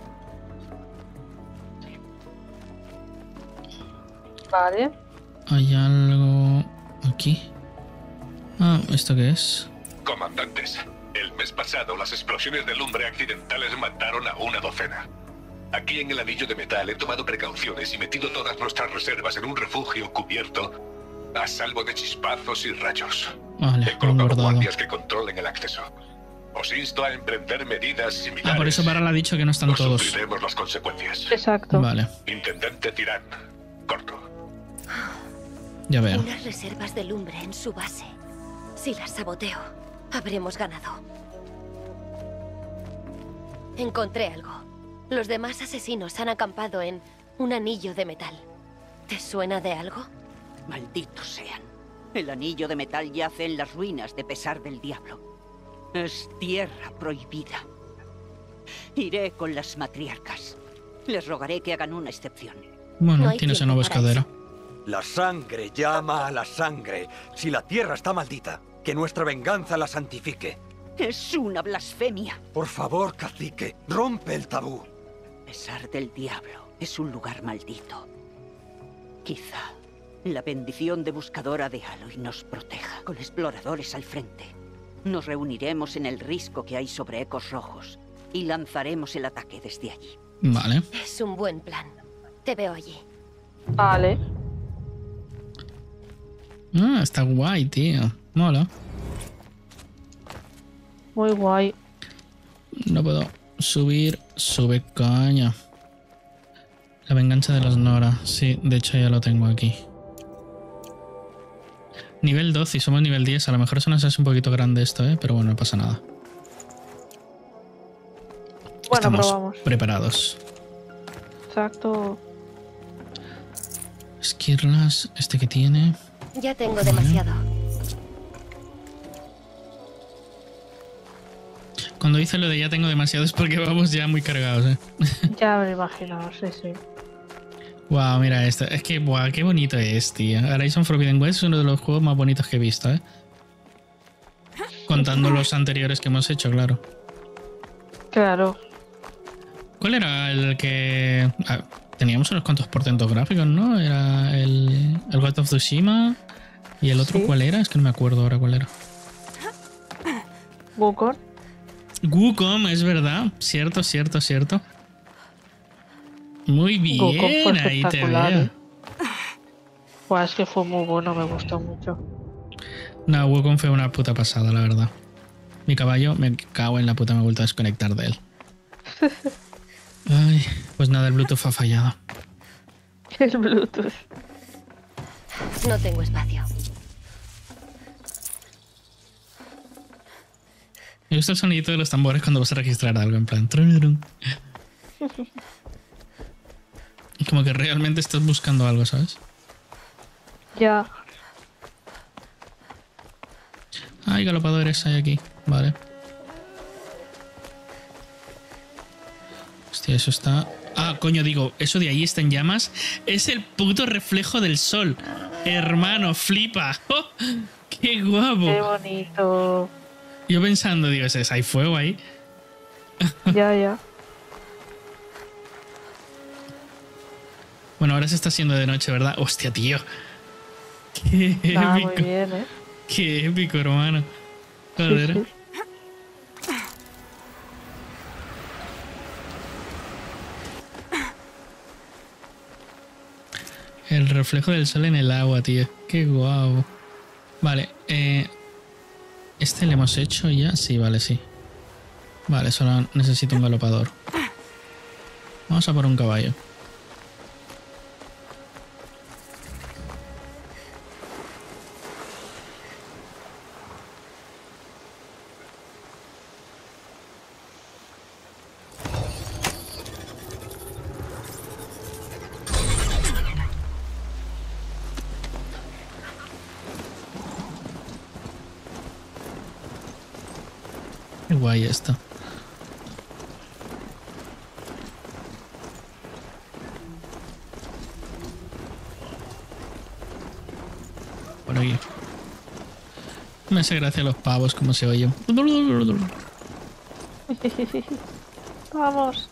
Vale. Hay algo aquí. Ah, ¿esto qué es? Comandantes, el mes pasado las explosiones de lumbre accidentales mataron a una docena. Aquí en el anillo de metal he tomado precauciones y metido todas nuestras reservas en un refugio cubierto a salvo de chispazos y rayos. Vale, He un colocado guardado. guardias que controlen el acceso. Os insto a emprender medidas similares. Ah, por eso Baral ha dicho que no están o todos. sufriremos las consecuencias. Exacto. Vale, Intendente Tirán, corto. ya veo. Unas reservas de lumbre en su base. Si las saboteo, habremos ganado. Encontré algo. Los demás asesinos han acampado en un anillo de metal. ¿Te suena de algo? Malditos sean. El anillo de metal yace en las ruinas de Pesar del Diablo. Es tierra prohibida. Iré con las matriarcas. Les rogaré que hagan una excepción. Bueno, No hay tienes tiempo una para buscadera. La sangre llama a la sangre. Si la tierra está maldita, que nuestra venganza la santifique. Es una blasfemia. Por favor, cacique, rompe el tabú. Pesar del Diablo es un lugar maldito. Quizá la bendición de buscadora de Aloy nos proteja. Con exploradores al frente, nos reuniremos en el risco que hay sobre Ecos Rojos y lanzaremos el ataque desde allí. Vale. Es un buen plan. Te veo allí. Vale. Ah, está guay, tío. Mola. Muy guay. No puedo subir. Sube, coño. La venganza de los Nora. Sí, de hecho ya lo tengo aquí. Nivel doce y somos nivel diez. A lo mejor se nos hace un poquito grande esto, ¿eh? Pero bueno, no pasa nada. Bueno, Estamos probamos. preparados. Exacto. Esquirlas, este que tiene. Ya tengo demasiado. Cuando dice lo de ya tengo demasiado es porque vamos ya muy cargados, ¿eh? Ya me imagino, sí, sí. Wow, mira esto. Es que, wow, qué bonito es, tío. Horizon Forbidden West es uno de los juegos más bonitos que he visto, ¿eh? Contando los anteriores que hemos hecho, claro. Claro. ¿Cuál era el que...? Ah, teníamos unos cuantos portentos gráficos, ¿no? Era el, el God of Tsushima. ¿Y el otro Sí. cuál era? Es que no me acuerdo ahora cuál era. Wukong. Wukong, es verdad. Cierto, cierto, cierto. Muy Wukong fue bien, ahí te espectacular, veo. ¿eh? Pues es que fue muy bueno, me gustó mucho. No, Wukong fue una puta pasada, la verdad. Mi caballo, me cago en la puta, me he vuelto a desconectar de él. Ay, pues nada, el Bluetooth ha fallado. El Bluetooth. No tengo espacio. Me gusta el sonidito de los tambores cuando vas a registrar algo, en plan... trururun. Como que realmente estás buscando algo, ¿sabes? Ya. Hay galopadores, hay aquí. Vale. Hostia, eso está... Ah, coño, digo, eso de ahí está en llamas. Es el puto reflejo del sol. Hermano, flipa. ¡Oh! ¡Qué guapo! Qué bonito. Yo pensando, digo, ¿es, hay fuego ahí? Ya, ya. Bueno, ahora se está haciendo de noche, ¿verdad? Hostia, tío. Qué Está muy épico. bien, ¿eh? Qué épico, hermano. Sí, Joder. sí. El reflejo del sol en el agua, tío. Qué guapo. Vale, eh... ¿este le hemos hecho ya? Sí, vale, sí. Vale, solo necesito un galopador. Vamos a por un caballo. Qué guay esto. Por aquí. Me hace gracia los pavos, como se oyen. Vamos.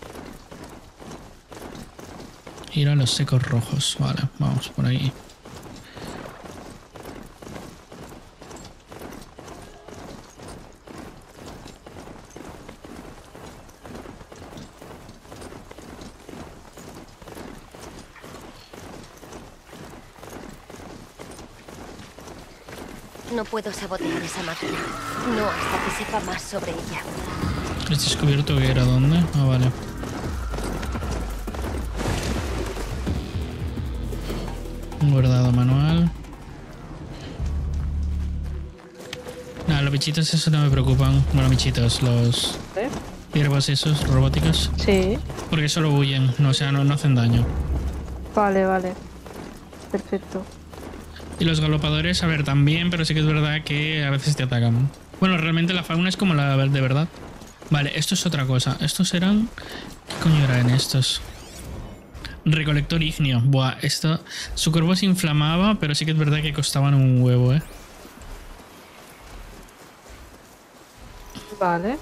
Ir a los secos rojos. Vale, vamos por ahí. No puedo sabotear esa máquina. No hasta que sepa más sobre ella. ¿Has descubierto que era dónde? Ah, vale. Un guardado manual. Nada, los bichitos esos no me preocupan. Bueno, bichitos, los ¿Eh? ciervos esos robóticos. Sí. Porque solo huyen, no, o sea, no, no hacen daño. Vale, vale. Perfecto. Y los galopadores, a ver, también, pero sí que es verdad que a veces te atacan. Bueno, realmente la fauna es como la de verdad. Vale, esto es otra cosa. Estos eran... ¿Qué coño eran estos? Recolector ígneo. Buah, esto... Su cuerpo se inflamaba, pero sí que es verdad que costaban un huevo, ¿eh? Vale.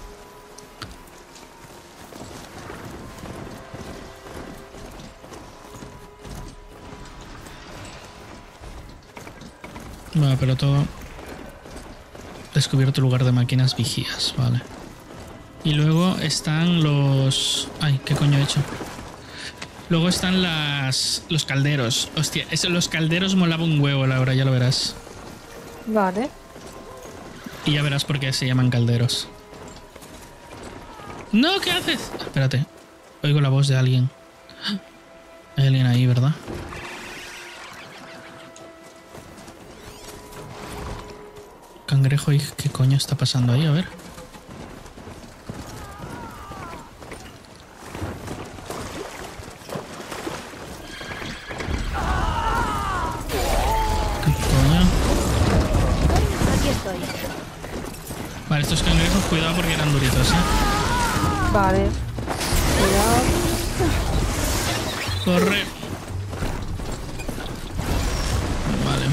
Bueno, pero todo... Descubierto lugar de máquinas vigías, vale. Y luego están los... Ay, ¿qué coño he hecho? Luego están las... Los calderos. Hostia, eso, los calderos molaba un huevo, Laura, ya lo verás. Vale. Y ya verás por qué se llaman calderos. ¡No! ¿Qué haces? Espérate. Oigo la voz de alguien. Hay alguien ahí, ¿verdad? Cangrejo, ¿y qué coño está pasando ahí? A ver. ¿Qué coño? Aquí estoy. Vale, estos cangrejos, cuidado porque eran duritos, ¿eh? Vale. Cuidado. Corre. Vale.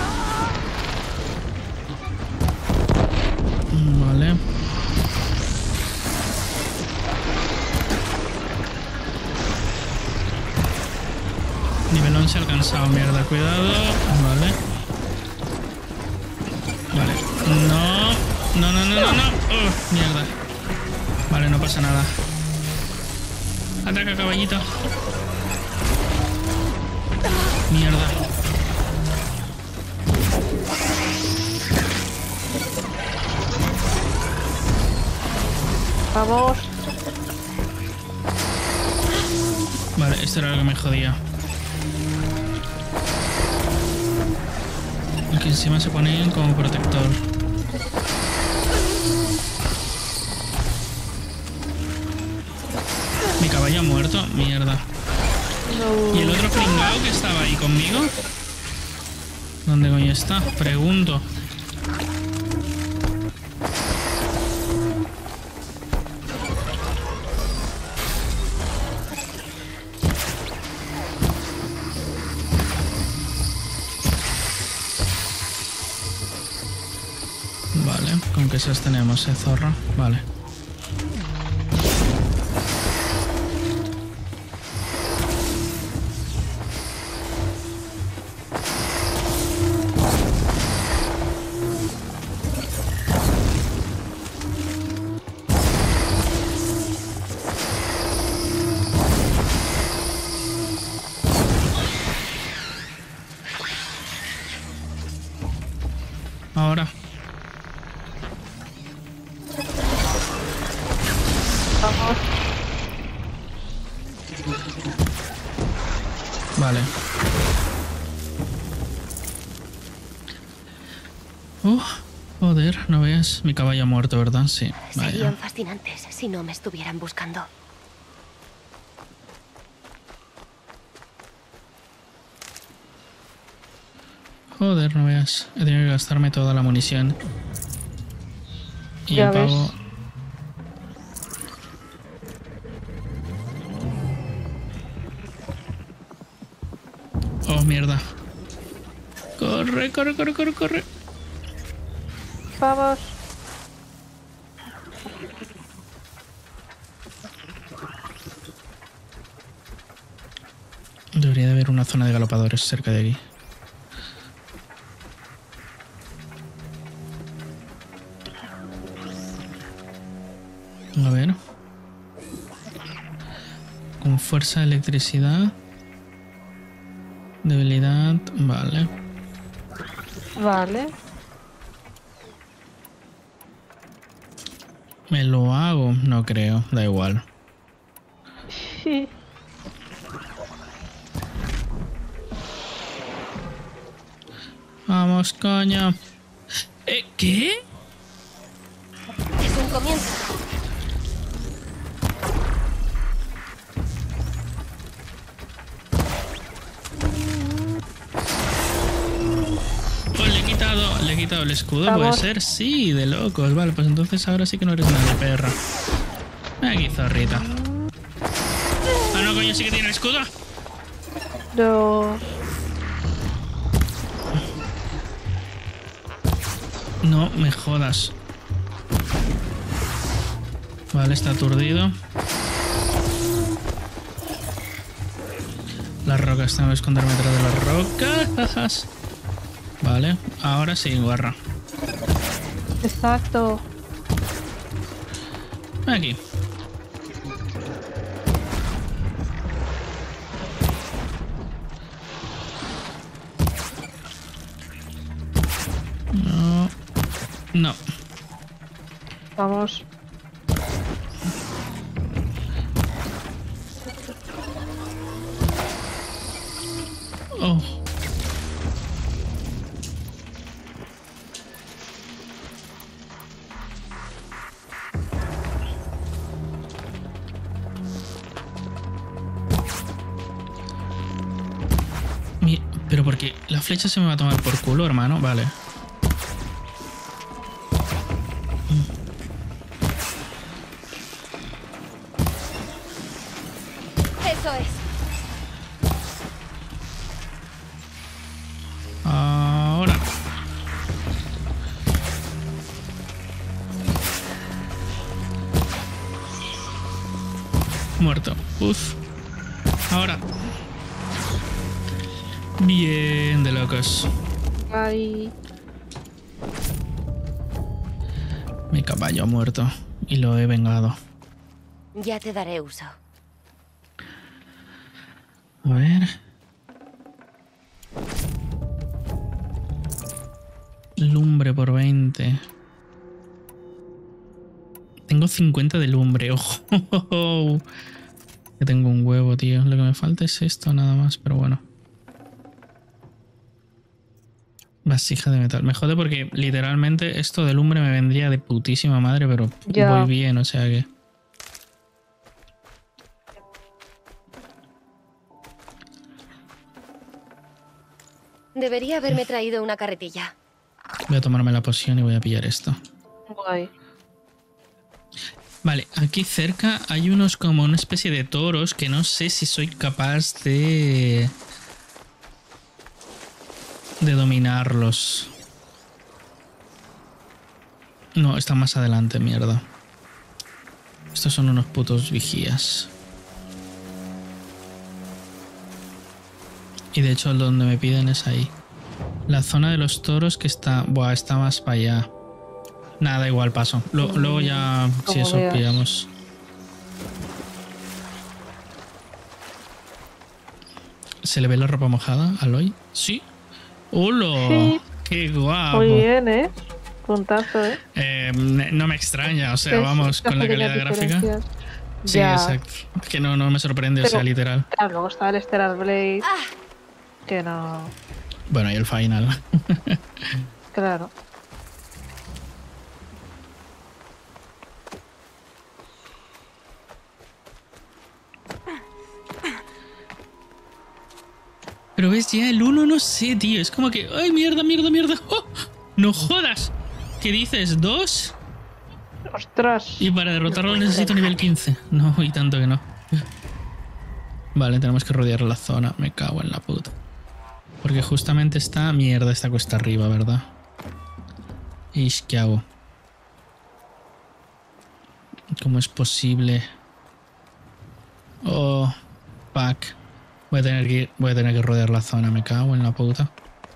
Vale. Nivel once alcanzado, mierda, cuidado. Vale. Vale. No. No, no, no, no, no. Oh, mierda. Vale, no pasa nada. Ataca, caballito. Mierda. Vamos. Vale, esto era lo que me jodía. Aquí encima se ponen como protector. Mi caballo ha muerto. Mierda. No. ¿Y el otro pringao que estaba ahí conmigo? ¿Dónde coño está? Pregunto. Vale, con que esas tenemos, eh, zorra. Vale. Ahora. Vamos. Vale. Uh, joder, no veas. Mi caballo ha muerto, ¿verdad? Sí. Vaya. Serían fascinantes si no me estuvieran buscando. Joder, no veas. He tenido que gastarme toda la munición. Y Ya el pavo... ves. Oh, mierda. Corre, corre, corre, corre, corre. Vamos. Debería de haber una zona de galopadores cerca de aquí. A ver. Con fuerza, electricidad. Debilidad. Vale. Vale. ¿Me lo hago? No creo. Da igual. Sí. Vamos, coño. ¿Eh? ¿Qué? Es un comienzo. Oh, le he quitado, le he quitado el escudo, ¿puede Vamos. ser? Sí, de locos. Vale, pues entonces ahora sí que no eres nadie, perra. Aquí, zorrita. Ah, no, coño, sí que tiene el escudo. No. No me jodas. Vale, está aturdido. Las rocas, tengo que esconderme detrás de las rocas. Vale, ahora sí, guarra. Exacto. Aquí. No. No. Vamos. Oh. Mi- Pero porque la flecha se me va a tomar por culo, hermano. Vale. Eso es. Ahora. Muerto. Uf. Ahora. Bien de locos. Ay. Mi caballo ha muerto y lo he vengado. Ya te daré uso. A ver. Lumbre por veinte. Tengo cincuenta de lumbre. Ojo. Que tengo un huevo, tío. Lo que me falta es esto nada más, pero bueno. Vasija de metal. Me jode porque literalmente esto de lumbre me vendría de putísima madre, pero Ya. voy bien, o sea que... Debería haberme traído una carretilla. Voy a tomarme la poción y voy a pillar esto. Guay. Vale, aquí cerca hay unos como una especie de toros que no sé si soy capaz de... de dominarlos. No, están más adelante, mierda. Estos son unos putos vigías. Y de hecho donde me piden es ahí. La zona de los toros que está... Buah, está más para allá. Nada, igual paso. Lo- luego ya, si Como eso, veas. pillamos. ¿Se le ve la ropa mojada a Aloy? Sí. ¡Hola! Sí. ¡Qué guapo! Muy bien, ¿eh? Puntazo, ¿eh? Eh, no me extraña, o sea, Sí, vamos, las con la pequeñas calidad gráfica. diferencias. Sí, Ya. exacto. Que no, no me sorprende, o Pero- sea, literal. Claro, luego está el Stellar Blade. Que no. Bueno, y el final. Claro. Pero ves, ya el uno no sé, tío. Es como que, ¡ay, mierda, mierda, mierda! ¡Oh! ¡No jodas! ¿Qué dices? ¿Dos? Ostras. Y para derrotarlo necesito nivel quince. No, y tanto que no. Vale, tenemos que rodear la zona. Me cago en la puta. Porque justamente está mierda esta cuesta arriba, ¿verdad? Ish, ¿qué hago? ¿Cómo es posible? Oh, fuck. Voy a tener que ir- voy a tener que rodear la zona, me cago en la puta.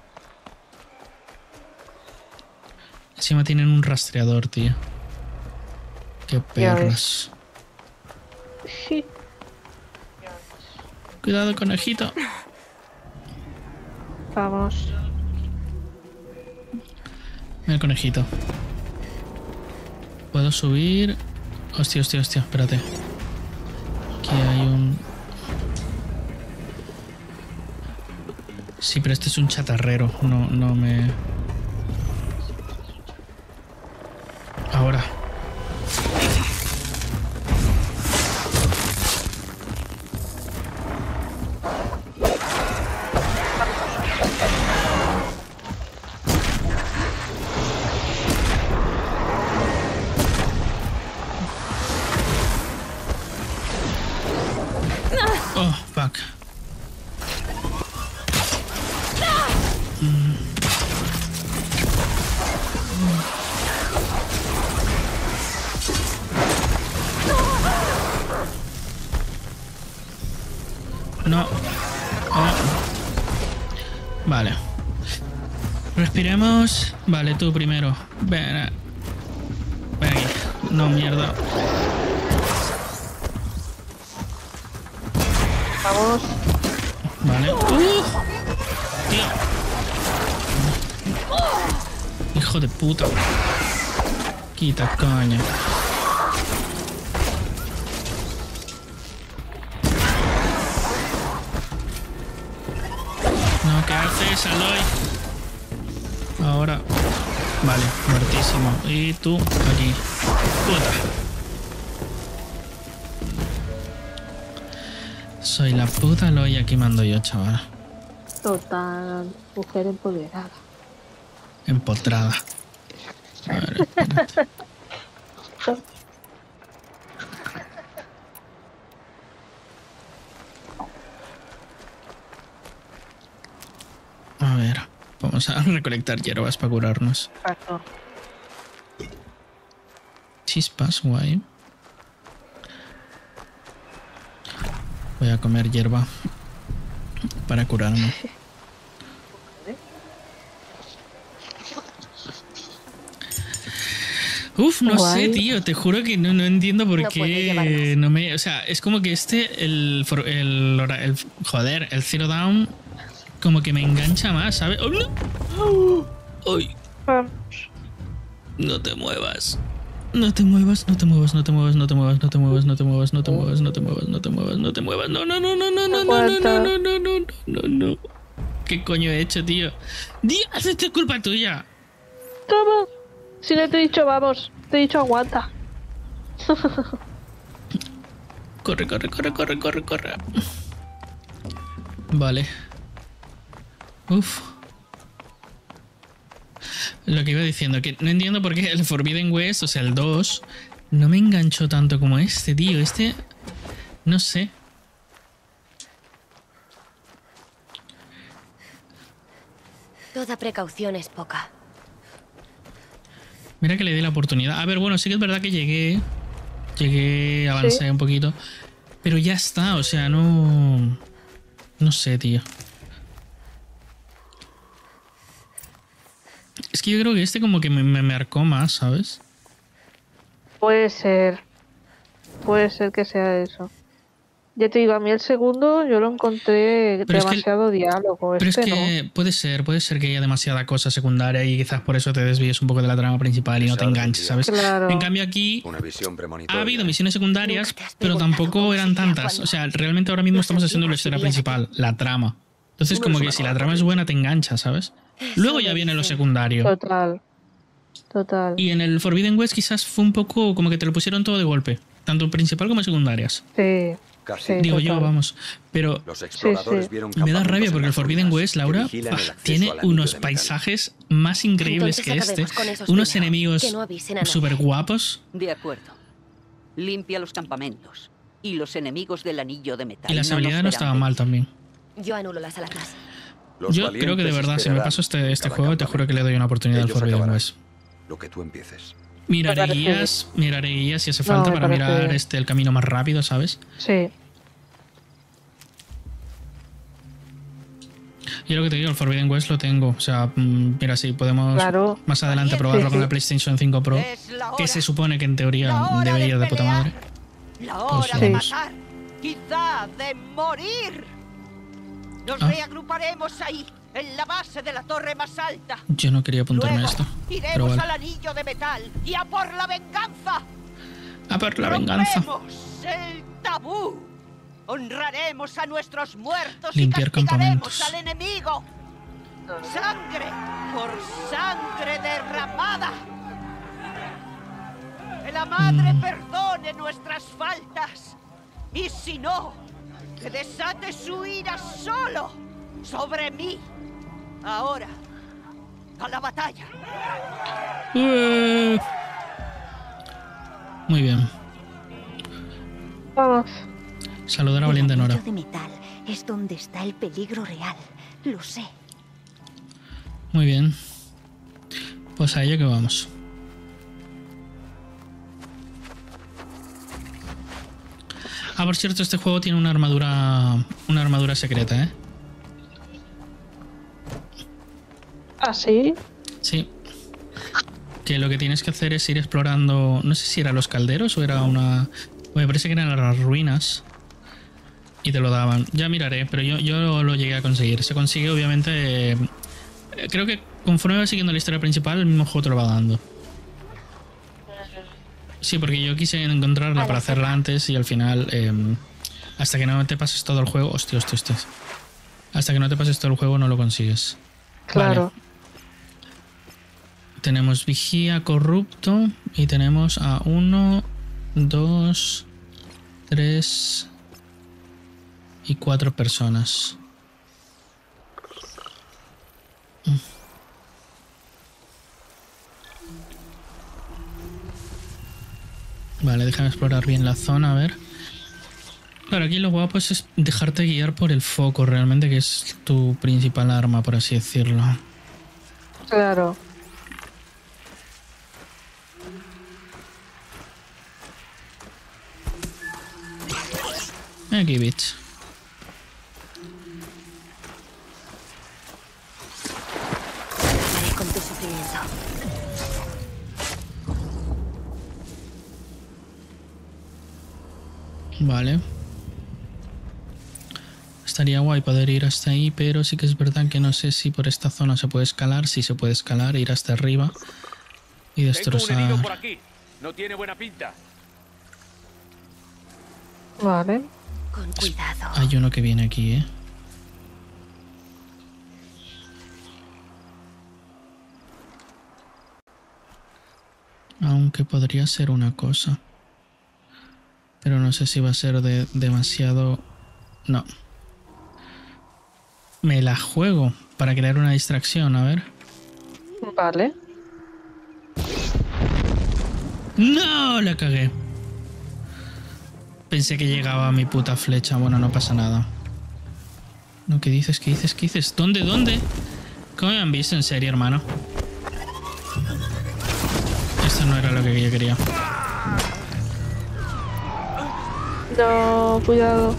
Encima tienen un rastreador, tío. Qué Ya ves. perros. Sí. Cuidado, conejito. Vamos. Mira el conejito. Puedo subir. Hostia, hostia, hostia, espérate. Aquí hay un... Sí, pero este es un chatarrero. No, no me... Ahora. Oh, fuck. Mm. No. Oh. Vale. Respiremos. Vale, tú primero. Ven. a- Ven aquí. No, mierda. Vamos. Vale. ¡Uh! Tío. Hijo de puta. Quita, coño. No, ¿qué haces, Aloy? Ahora. Vale, muertísimo. Y tú, aquí. Puta. Soy la puta Aloy, aquí mando yo, chaval. Total, mujer empoderada. Empotrada. A ver, espérate. A ver, vamos a recolectar hierbas para curarnos. Exacto. Chispas, guay. Voy a comer hierba para curarme. Uf, no Guay. sé, tío, te juro que no, no entiendo por No puedo qué llevar no me... O sea, es como que este, el, for- el, hora- el- joder, el Zero Down, como que me engancha más, ¿sabes? ¡Oh, no! ¡Ay! Vamos. No te muevas. No te muevas, no te muevas, no te muevas, no te muevas, no te muevas, no te muevas, no te muevas, no te muevas, no te muevas, no te muevas. No, no, no, no, no, no, no, no, Aguanta. no, no, no, no, no. ¿Qué coño he hecho, tío? ¡Dios, esto es culpa tuya! Toma. Si no te he dicho vamos, te he dicho aguanta. Corre, corre, corre, corre, corre, corre. Vale. Uf. Lo que iba diciendo, que no entiendo por qué el Forbidden West, o sea, el dos, no me enganchó tanto como este, tío. Este... No sé. Toda precaución es poca. Mira que le di la oportunidad. A ver, bueno, sí que es verdad que llegué. Llegué, avancé Sí. un poquito. Pero ya está, o sea, no... No sé, tío. Es que yo creo que este como que me, me marcó más, ¿sabes? Puede ser. Puede ser que sea eso. Ya te digo, a mí el segundo yo lo encontré Pero es que- demasiado diálogo. Pero Este es que puede ser, puede ser que haya demasiada cosa secundaria y quizás por eso te desvíes un poco de la trama principal y no te enganches, ¿sabes? no. Claro. En cambio aquí Una visión ha premonitoria. habido misiones secundarias, Nunca te has pero preguntado tampoco cómo eran sería tantas. cuando O sea, realmente ahora mismo los estamos haciendo la antiguos historia vivían principal, la trama. Entonces Tú como eres que una si la mala trama es corriente. buena te engancha, ¿sabes? Luego ya viene lo secundario. Total. Total. Y en el Forbidden West quizás fue un poco como que te lo pusieron todo de golpe, tanto principal como secundarias. Sí. Casi. Sí. Digo yo, total. vamos. Pero Los exploradores sí. vieron me da campamentos rabia en porque el las Forbidden ruinas West, que Laura, vigilan bah, el acceso tiene al anillo unos de metal. paisajes más increíbles Entonces que este. acabemos con esos Unos primero, enemigos que no avisen a nadie. súper guapos. De acuerdo. Limpia los campamentos. Y los enemigos del anillo de metal. Y las no nos habilidades no verán estaban mal venir. también. Yo anulo las alarmas. Los Yo creo que de valientes verdad, si me esperarán paso este, este cada juego, te juro que le doy una oportunidad al Ellos Forbidden acabarán West. Lo que tú empieces. Miraré Me parece guías, miraré guías si hace No, falta me para parece mirar bien. este el camino más rápido, ¿sabes? Sí. Yo lo que te digo, el Forbidden West lo tengo. O sea, mm, mira, sí, podemos Claro. más adelante probarlo Sí, con sí. la PlayStation cinco Pro, Es la hora. que se supone que en teoría La hora debe ir de puta pelear. madre. La Pues hora de vamos. matar. Quizá de morir. Nos Ah. reagruparemos ahí, en la base de la torre más alta. Yo no quería apuntarme a Luego esto. Pero iremos vale. al anillo de metal y a por la venganza. A por la venganza. Rompemos el tabú. Honraremos a nuestros muertos Limpiar y castigaremos campamentos. al enemigo. Sangre por sangre derramada. Que la madre Mm. perdone nuestras faltas. Y si no, que desate su ira solo sobre mí. Ahora, a la batalla. Uh. Muy bien. Vamos. Saludar a Valiente El Nora. anillo de metal es donde está el peligro real. Lo sé. Muy bien. Pues a ello que vamos. Ah, por cierto, este juego tiene una armadura. Una armadura secreta, ¿eh? ¿Ah, sí? Sí. Que lo que tienes que hacer es ir explorando. No sé si era los calderos o era una. Me parece que eran las ruinas. Y te lo daban. Ya miraré, pero yo, yo lo llegué a conseguir. Se consigue, obviamente. eh, creo que conforme va siguiendo la historia principal, el mismo juego te lo va dando. Sí, porque yo quise encontrarla para hacerla antes y al final. eh, hasta que no te pases todo el juego. Hostia, hostia, hostia. Hasta que no te pases todo el juego no lo consigues. Claro. Vale. Tenemos vigía corrupto y tenemos a uno, dos, tres y cuatro personas. Vale, déjame explorar bien la zona, a ver. Claro, aquí lo guapo es dejarte guiar por el foco realmente, que es tu principal arma, por así decirlo. Claro. Aquí, bitch. Acabaré con tu sufrimiento. Vale. Estaría guay poder ir hasta ahí, pero sí que es verdad que no sé si por esta zona se puede escalar. Si se puede escalar, ir hasta arriba y destrozar. Tengo un herido por aquí. No tiene buena pinta. Vale. Con cuidado. Hay uno que viene aquí, ¿eh? Aunque podría ser una cosa. Pero no sé si va a ser de demasiado... No. Me la juego para crear una distracción, a ver. Vale. ¡No! La cagué. Pensé que llegaba a mi puta flecha. Bueno, no pasa nada. No, ¿qué dices? ¿Qué dices? ¿Qué dices? ¿Dónde? ¿Dónde? ¿Cómo me han visto? En serio, hermano. Esto no era lo que yo quería. No, cuidado.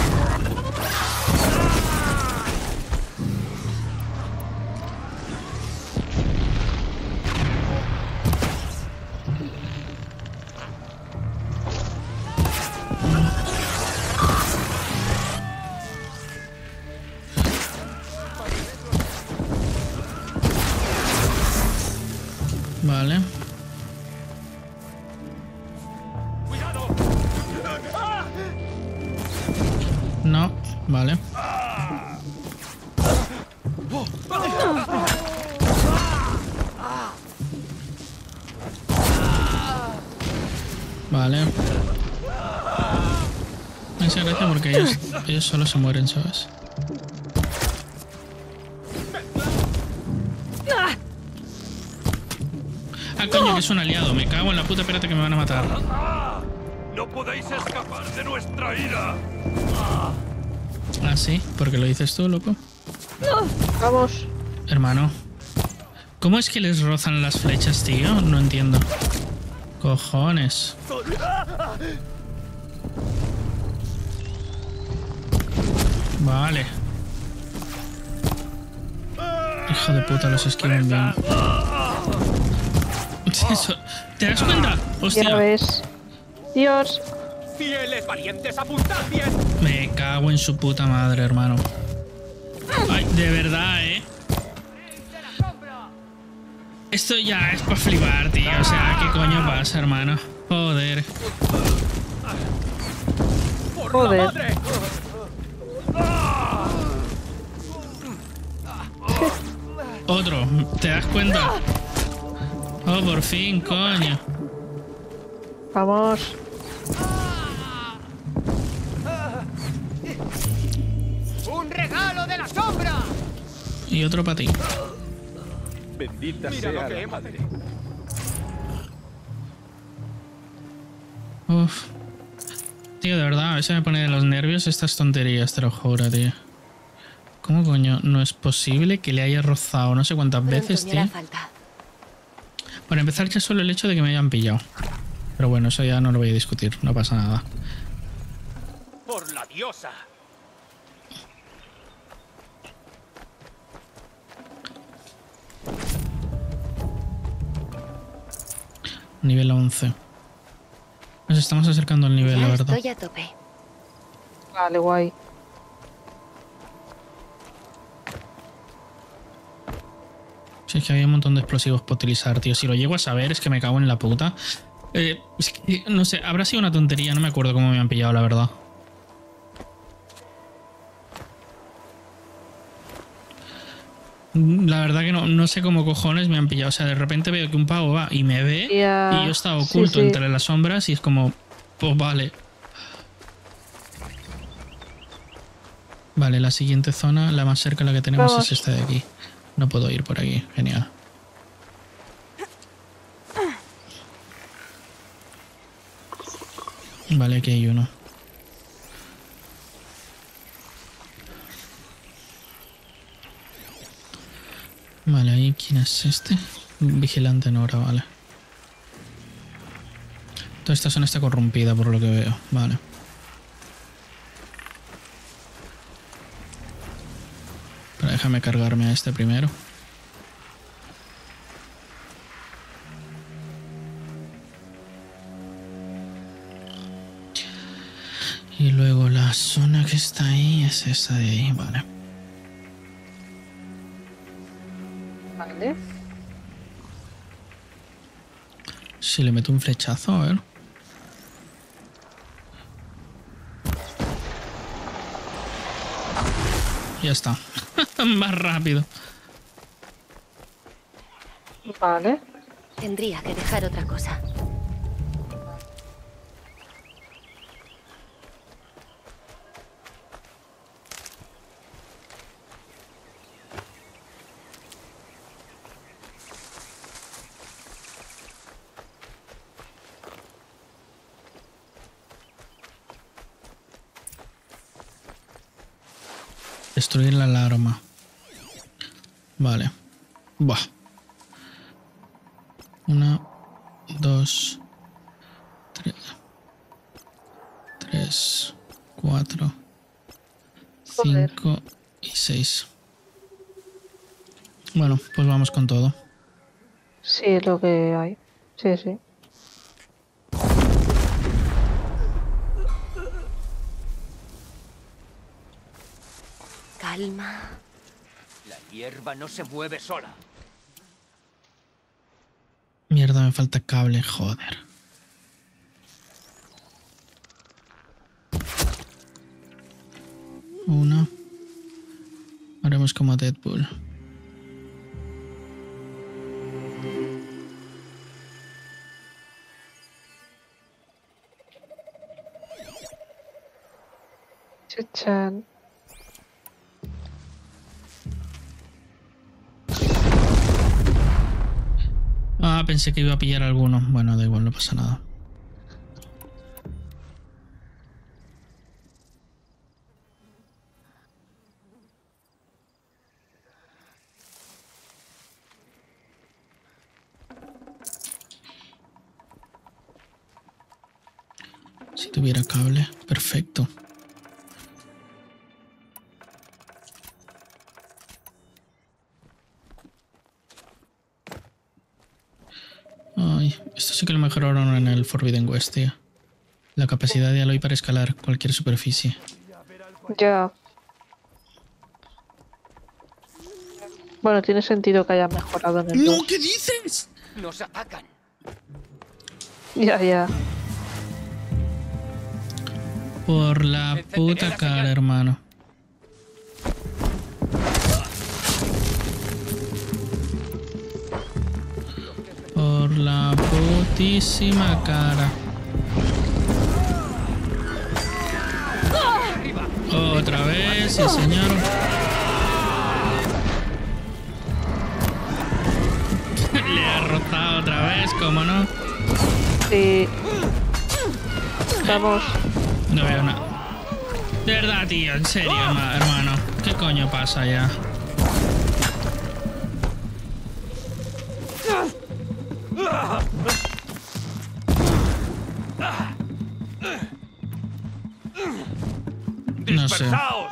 Vale. No, vale. Vale. Me hace gracia porque ellos, ellos solo se mueren, ¿sabes? Ah, coño, que es un aliado. Me cago en la puta, espérate que me van a matar. ¡No podéis escapar de nuestra ira! Ah, sí, porque lo dices tú, loco. Vamos. Hermano. ¿Cómo es que les rozan las flechas, tío? No entiendo. Cojones. Vale. Hijo de puta, los esquivan bien. Eso. ¿Te das cuenta? Hostia. Ya ves. Dios. ¡Fieles valientes, apuntad bien! Me cago en su puta madre, hermano. Ay, de verdad, ¿eh? Esto ya es para flipar, tío. O sea, ¿qué coño pasa, hermano? Joder. Joder. Otro, ¿te das cuenta? Oh, por fin, coño. Vamos. ¡Un regalo de la sombra! Y otro para ti. Bendita Mira sea lo que la madre. Uf. Tío, de verdad, a veces me pone de los nervios estas tonterías, te lo juro, tío. ¿Cómo coño no es posible que le haya rozado no sé cuántas veces, tío? Para empezar, ya solo el hecho de que me hayan pillado. Pero bueno, eso ya no lo voy a discutir, no pasa nada. ¡Por la diosa! Nivel once. Nos estamos acercando al nivel, Ya la verdad. estoy a tope. Vale, guay. Si es que había un montón de explosivos para utilizar, tío. Si lo llego a saber, es que me cago en la puta. Eh, es que, no sé, habrá sido una tontería, no me acuerdo cómo me han pillado, la verdad. La verdad que no, no sé cómo cojones me han pillado. O sea, de repente veo que un pavo va y me ve Ya, y yo estaba sí, oculto sí. entre las sombras y es como, pues vale. Vale, la siguiente zona, la más cerca, la que tenemos Vamos. es esta de aquí. No puedo ir por aquí, genial. Vale, aquí hay uno. Vale, ahí, ¿quién es este? Vigilante Nora, vale. Toda esta zona está corrompida por lo que veo, vale. Pero déjame cargarme a este primero. Y luego la zona que está ahí es esa de ahí, vale. Vale. Si le meto un flechazo, a ver. Ya está. Más rápido. Vale. Tendría que dejar otra cosa. Destruir la alarma. Vale. Buah. Una, dos, tres, tres, cuatro, Joder. cinco y seis. Bueno, pues vamos con todo. Sí, es lo que hay. Sí, sí. Calma. La hierba no se mueve sola. Mierda, me falta cable, joder. Una. Haremos como Deadpool. Chachan. Ah, pensé que iba a pillar alguno. Bueno, da igual, no pasa nada. Si tuviera cable, perfecto. Ay, esto sí que lo mejoraron en el Forbidden West, tío. La capacidad de Aloy para escalar cualquier superficie. Ya. Bueno, tiene sentido que haya mejorado en el ¡No! dos. ¿Qué dices? Nos atacan. Ya, ya. Por la puta cara, hermano. Por la putísima cara. Otra vez, sí señor. Le ha rozado otra vez, ¿cómo no? Sí. Vamos. No veo nada. De verdad, tío, en serio, herma- hermano. ¿Qué coño pasa ya? No sé. ¡Dispersaos!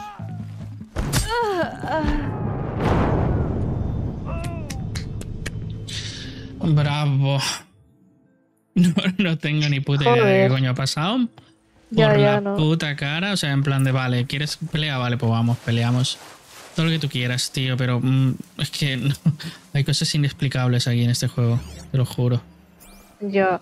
Bravo. No, no tengo ni puta idea de Joder. qué coño ha pasado. Por Ya, ya, la no. puta cara. O sea, en plan de, vale, ¿quieres pelea? Vale, pues vamos, peleamos. Todo lo que tú quieras, tío, pero mm, es que no, hay cosas inexplicables aquí en este juego, te lo juro. Ya.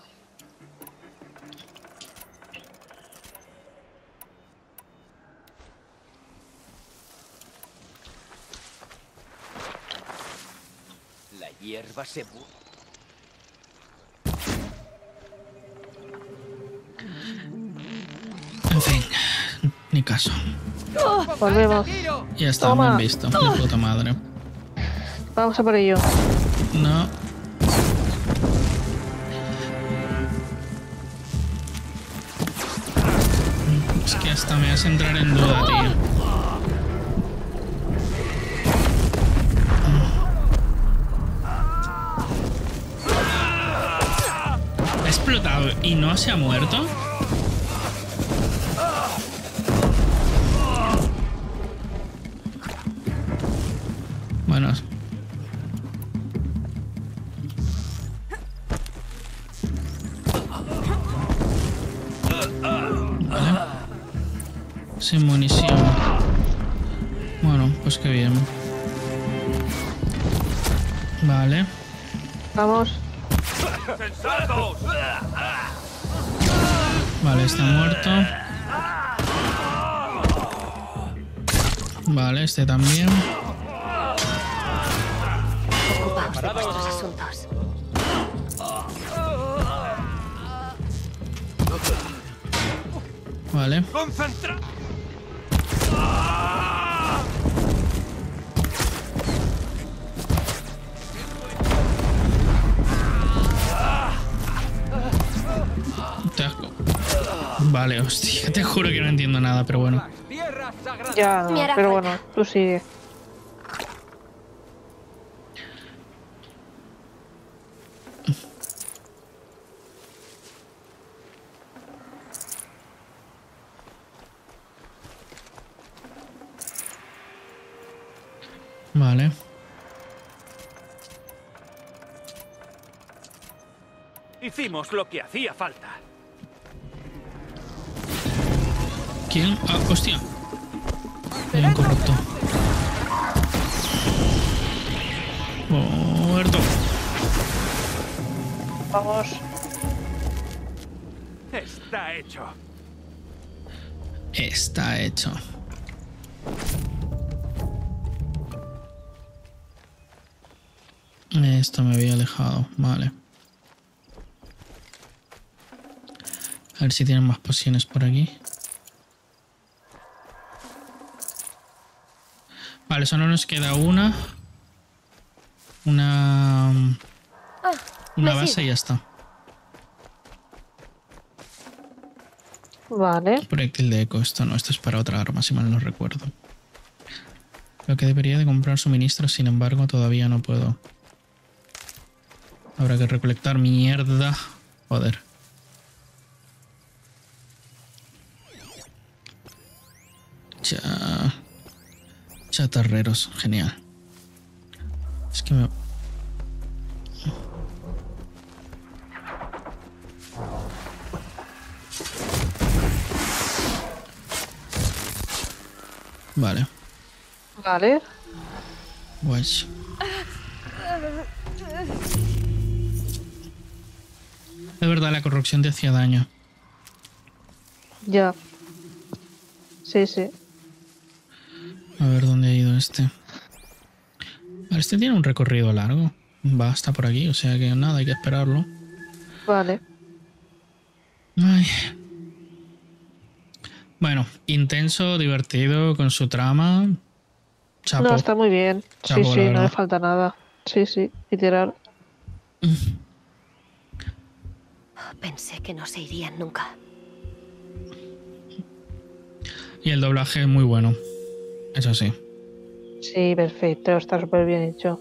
hierba se mueve. En fin, ni caso. Volvemos. Ya está, Toma. bien visto. De puta madre. Vamos a por ello. No. Es que hasta me hace entrar en duda, tío. Ha explotado y no se ha muerto. Bueno. Vale. Sin munición. Bueno, pues qué bien. Vale. Vamos. ¡Sensatos! Vale, está muerto. Vale, este también. Ocupaos de vuestros asuntos. Vale. ¡Concentra! Te asco. Vale, hostia, te juro que no entiendo nada, pero bueno. Ya, no, Mira, pero fuera. bueno, tú sigue. Vale. Hicimos lo que hacía falta. ¿Quién? Ah, hostia. Hay un corrupto. Muerto. Vamos. Está hecho. Está hecho. Esto me había alejado. Vale. A ver si tienen más pociones por aquí. Vale, solo nos queda una. Una... Ah, Una me base sigo. y ya está. Vale. Proyectil de eco. Esto no, esto es para otra arma, si mal no recuerdo. Lo que debería de comprar suministros, sin embargo, todavía no puedo. Habrá que recolectar mierda. Joder. Cha... Chatarreros, genial. Es que me... Vale. Vale. Watch. De verdad, la corrupción te hacía daño. Ya. Sí, sí. A ver dónde ha ido este. Vale, este tiene un recorrido largo. Va hasta por aquí, o sea que nada, hay que esperarlo. Vale. Ay. Bueno, intenso, divertido, con su trama. Chapo. No, está muy bien. Chapo, sí, la sí, no verdad. le falta nada. Sí, sí, literal. Pensé que no se irían nunca. Y el doblaje es muy bueno. Eso sí. Sí, perfecto, está súper bien hecho.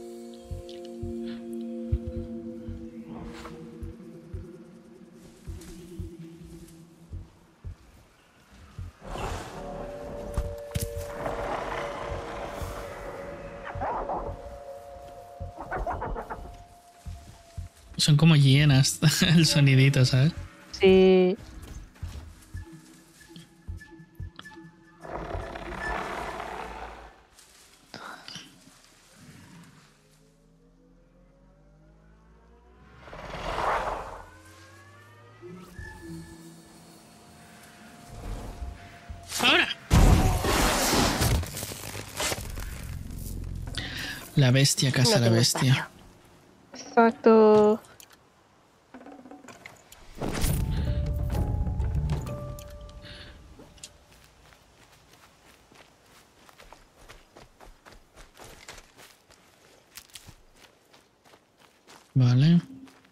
Son como llenas el sonidito, ¿sabes? Sí. ¡Ahora! La bestia caza No a la tengo bestia. espacio. Artefacto. Vale.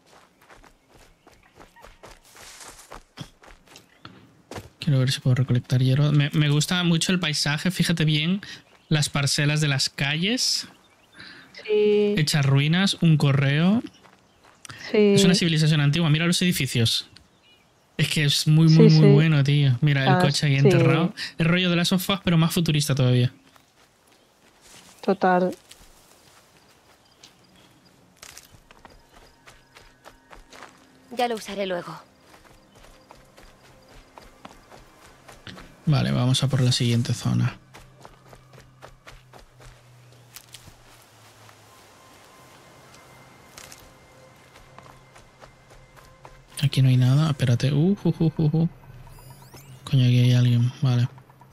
Quiero ver si puedo recolectar hierro. Me, me gusta mucho el paisaje, fíjate bien. Las parcelas de las calles. Sí. Hechas ruinas, un correo. Sí. Es una civilización antigua. Mira los edificios. Es que es muy, muy, Sí, muy sí. bueno, tío. Mira el Ah, coche ahí sí. enterrado. El rollo de las sofás, pero más futurista todavía. Total. Ya lo usaré luego. Vale, vamos a por la siguiente zona. Aquí no hay nada. Espérate. Uh, uh, uh, uh, uh. Coño, aquí hay alguien. Vale.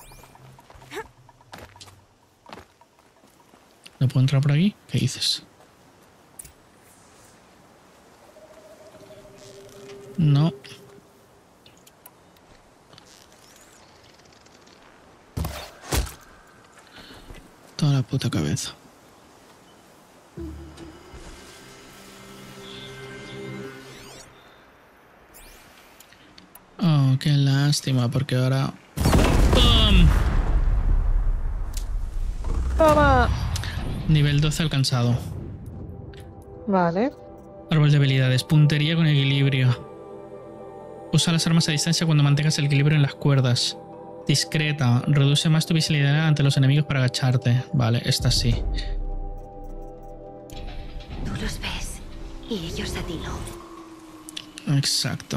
¿No puedo entrar por aquí? ¿Qué dices? No. Toda la puta cabeza. Oh, qué lástima, porque ahora... ¡Pum! Toma. Nivel doce alcanzado. Vale. Árbol de habilidades. Puntería con equilibrio. Usa las armas a distancia cuando mantengas el equilibrio en las cuerdas. Discreta. Reduce más tu visibilidad ante los enemigos para agacharte. Vale, esta sí. Tú los ves y ellos a ti no. Exacto.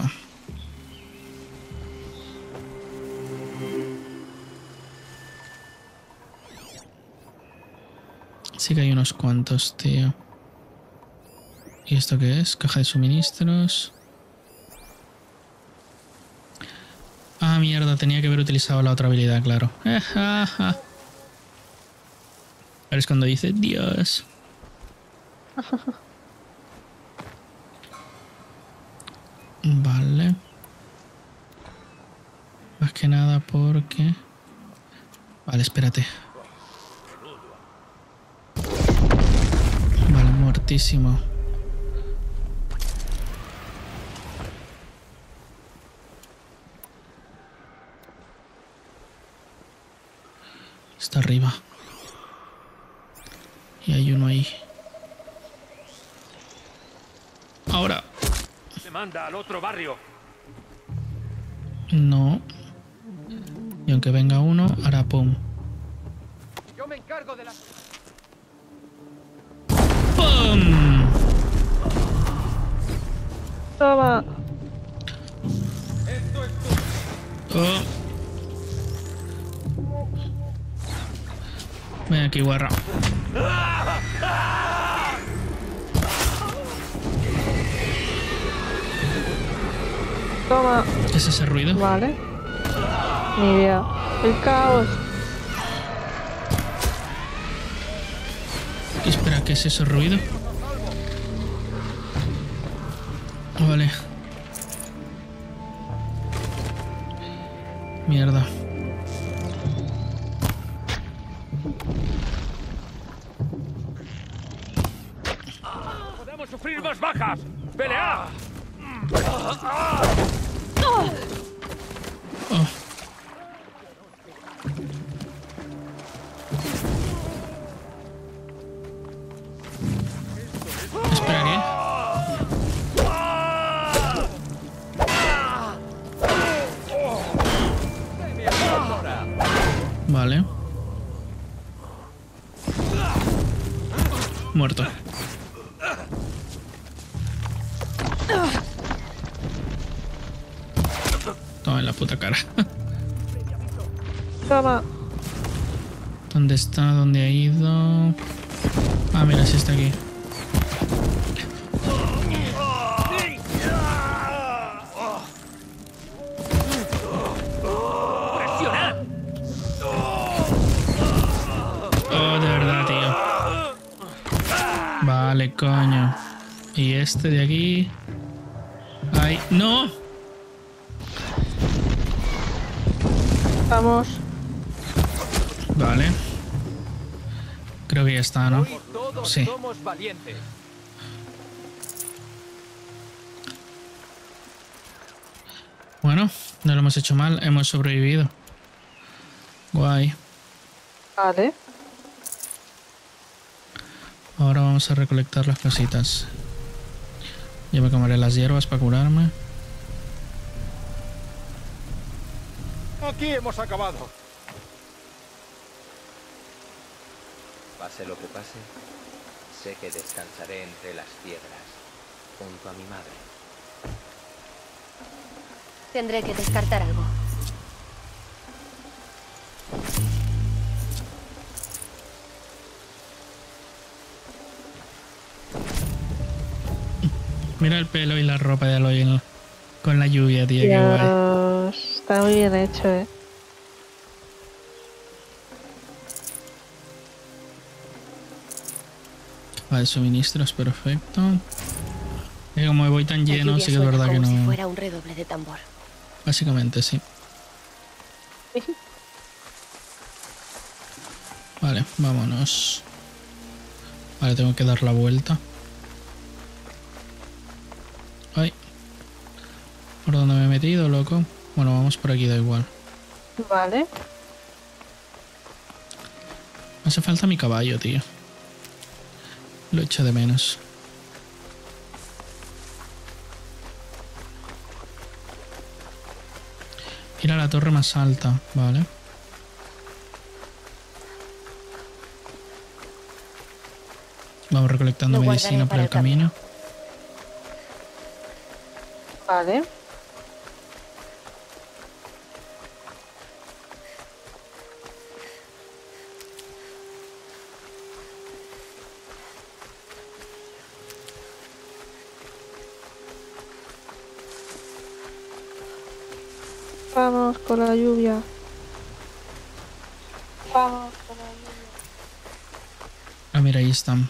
Sí que hay unos cuantos, tío. ¿Y esto qué es? Caja de suministros. Ah, mierda, tenía que haber utilizado la otra habilidad, claro. Ahora es cuando dice Dios. Vale. Más que nada porque... Vale, espérate. Vale, muertísimo. Está arriba. Y hay uno ahí. Ahora. Se manda al otro barrio. No. Y aunque venga uno, hará pum. Yo me encargo de la... ¡Pum! Toma. Oh. Ven aquí, guarra. Toma. ¿Qué es ese ruido? Vale. Ni idea. El caos. Espera, ¿qué es ese ruido? Vale. Mierda. ¡Podemos sufrir más bajas! ¡Pelead! Oh. Espera, ¿qué? Vale. Muerto. Toma en la puta cara. Toma. ¿Dónde está? ¿Dónde ha ido? Ah, mira, sí está aquí. Oh, de verdad, tío. Vale, coño. Y este de aquí. ¡Ay! ¡No! Vamos. Vale. Creo que ya está, ¿no? Todos Sí. somos valientes. Bueno, no lo hemos hecho mal, hemos sobrevivido. Guay. Vale. Ahora vamos a recolectar las cositas. Yo me comeré las hierbas para curarme. Aquí hemos acabado. Pase lo que pase, sé que descansaré entre las piedras, junto a mi madre. Tendré que descartar algo. Mira el pelo y la ropa de Aloy en- con la lluvia, tío, qué guay. Dios, está muy bien hecho, eh. Vale, suministros, perfecto. Y como voy tan La lleno, lluvia sí que es suena verdad que como si no. fuera un redoble de tambor. Básicamente, sí. Vale, vámonos. Vale, tengo que dar la vuelta. Ay. ¿Por dónde me he metido, loco? Bueno, vamos por aquí, da igual. Vale. Hace falta mi caballo, tío. Lo echo de menos. Ir a la torre más alta, vale. Vamos recolectando Lo guardaré medicina por para el el camino. camino. Vale. Vamos con la lluvia. Vamos con la lluvia. Ah, mira, ahí están.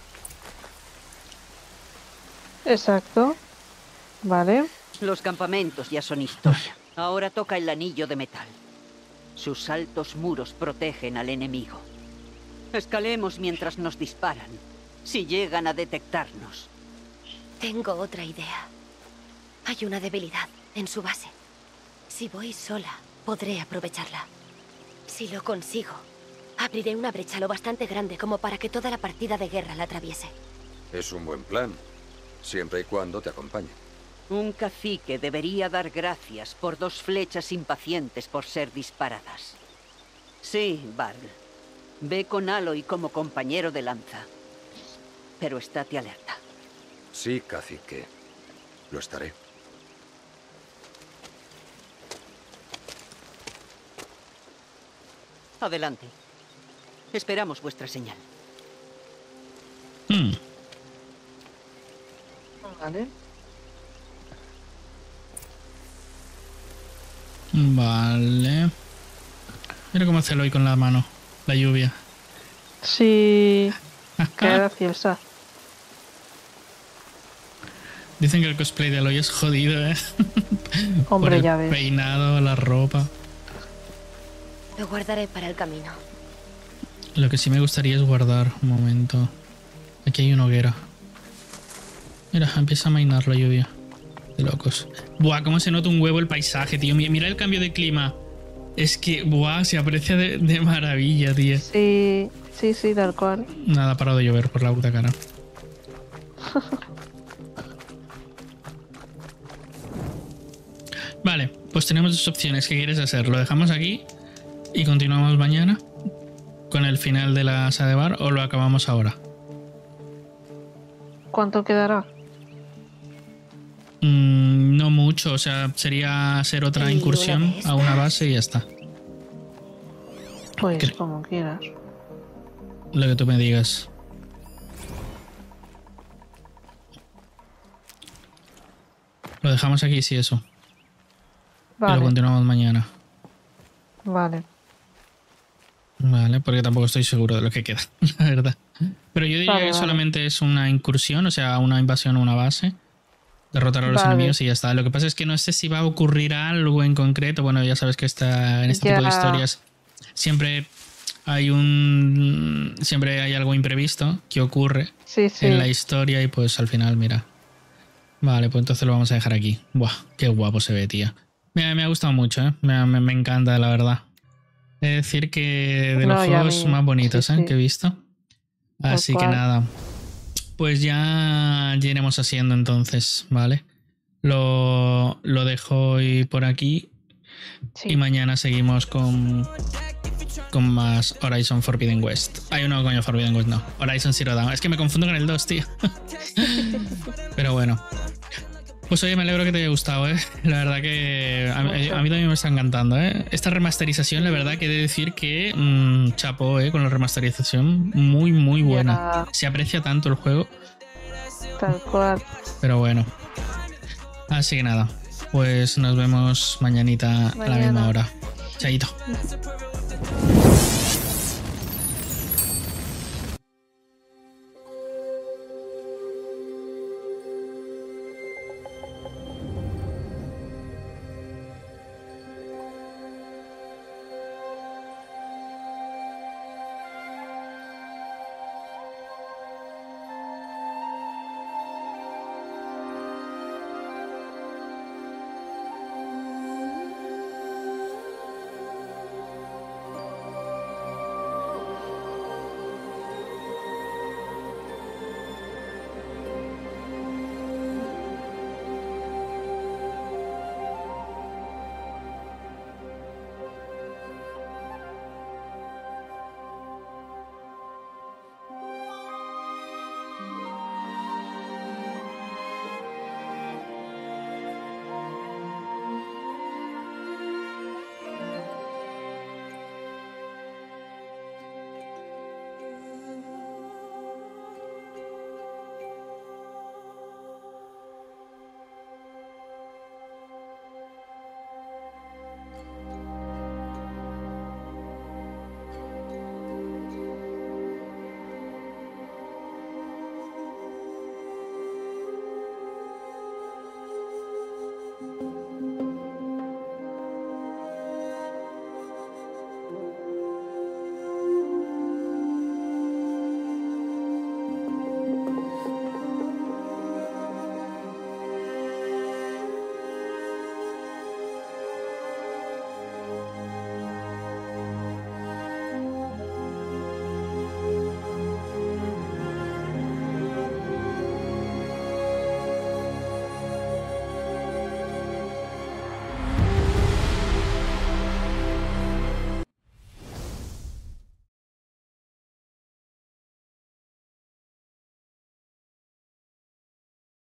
Exacto. Vale. Los campamentos ya son historia. Ahora toca el anillo de metal. Sus altos muros protegen al enemigo. Escalemos mientras nos disparan, si llegan a detectarnos. Tengo otra idea. Hay una debilidad en su base. Si voy sola, podré aprovecharla. Si lo consigo, abriré una brecha lo bastante grande como para que toda la partida de guerra la atraviese. Es un buen plan, siempre y cuando te acompañe. Un cacique debería dar gracias por dos flechas impacientes por ser disparadas. Sí, Varl. Ve con Aloy como compañero de lanza. Pero estate alerta. Sí, cacique. Lo estaré. Adelante. Esperamos vuestra señal. Hmm. Vale. Vale. Mira cómo hace Aloy con la mano. La lluvia. Sí. Qué graciosa. Dicen que el cosplay de Aloy es jodido, ¿eh? Hombre, Por el ya ves. peinado, la ropa. Lo guardaré para el camino. Lo que sí me gustaría es guardar un momento. Aquí hay una hoguera. Mira, empieza a mainar la lluvia. De locos. Buah, cómo se nota un huevo el paisaje, tío. Mi- Mira el cambio de clima. Es que, buah, se aprecia de, de maravilla, tío. Sí, sí, sí, tal cual. Nada, ha parado de llover por la puta cara. Vale, pues tenemos dos opciones. ¿Qué quieres hacer? ¿Lo dejamos aquí y continuamos mañana con el final de la saga de Bar o lo acabamos ahora? ¿Cuánto quedará? Mm, no mucho, o sea, sería hacer otra ¿Y una incursión de a una estas? base y ya está. Pues Cre- como quieras. Lo que tú me digas. Lo dejamos aquí, sí, eso. Y lo Vale, continuamos mañana. vale. Vale, porque tampoco estoy seguro de lo que queda, la verdad. Pero yo diría Vale, que vale. solamente es una incursión, o sea, una invasión a una base. Derrotar a los Vale. enemigos y ya está. Lo que pasa es que no sé si va a ocurrir algo en concreto. Bueno, ya sabes que está, en este tipo de Ya. historias siempre hay un... Siempre hay algo imprevisto que ocurre Sí, sí. en la historia y pues al final, mira. Vale, pues entonces lo vamos a dejar aquí. Buah, qué guapo se ve, tía. Me, me ha gustado mucho, ¿eh? Me, me- me encanta, la verdad. He de decir que de los No, y a juegos mí- más bonitos, sí, ¿eh? sí. que he visto. Tal Así que cual. nada. Pues ya, ya iremos haciendo entonces, ¿vale? Lo, lo dejo hoy por aquí. Y mañana seguimos con, con más Horizon Forbidden West. Ay, no, coño, Forbidden West no. Horizon Zero Dawn. Es que me confundo con el dos, tío. Pero bueno. Pues oye, me alegro que te haya gustado, ¿eh? La verdad que a, mí- a mí también me está encantando, ¿eh? Esta remasterización, la verdad que he de decir que mmm, chapo, ¿eh? Con la remasterización, muy, muy buena. Se aprecia tanto el juego, Tal cual. pero bueno. Así que nada, pues nos vemos mañanita a la Mañana. misma hora. Chaito.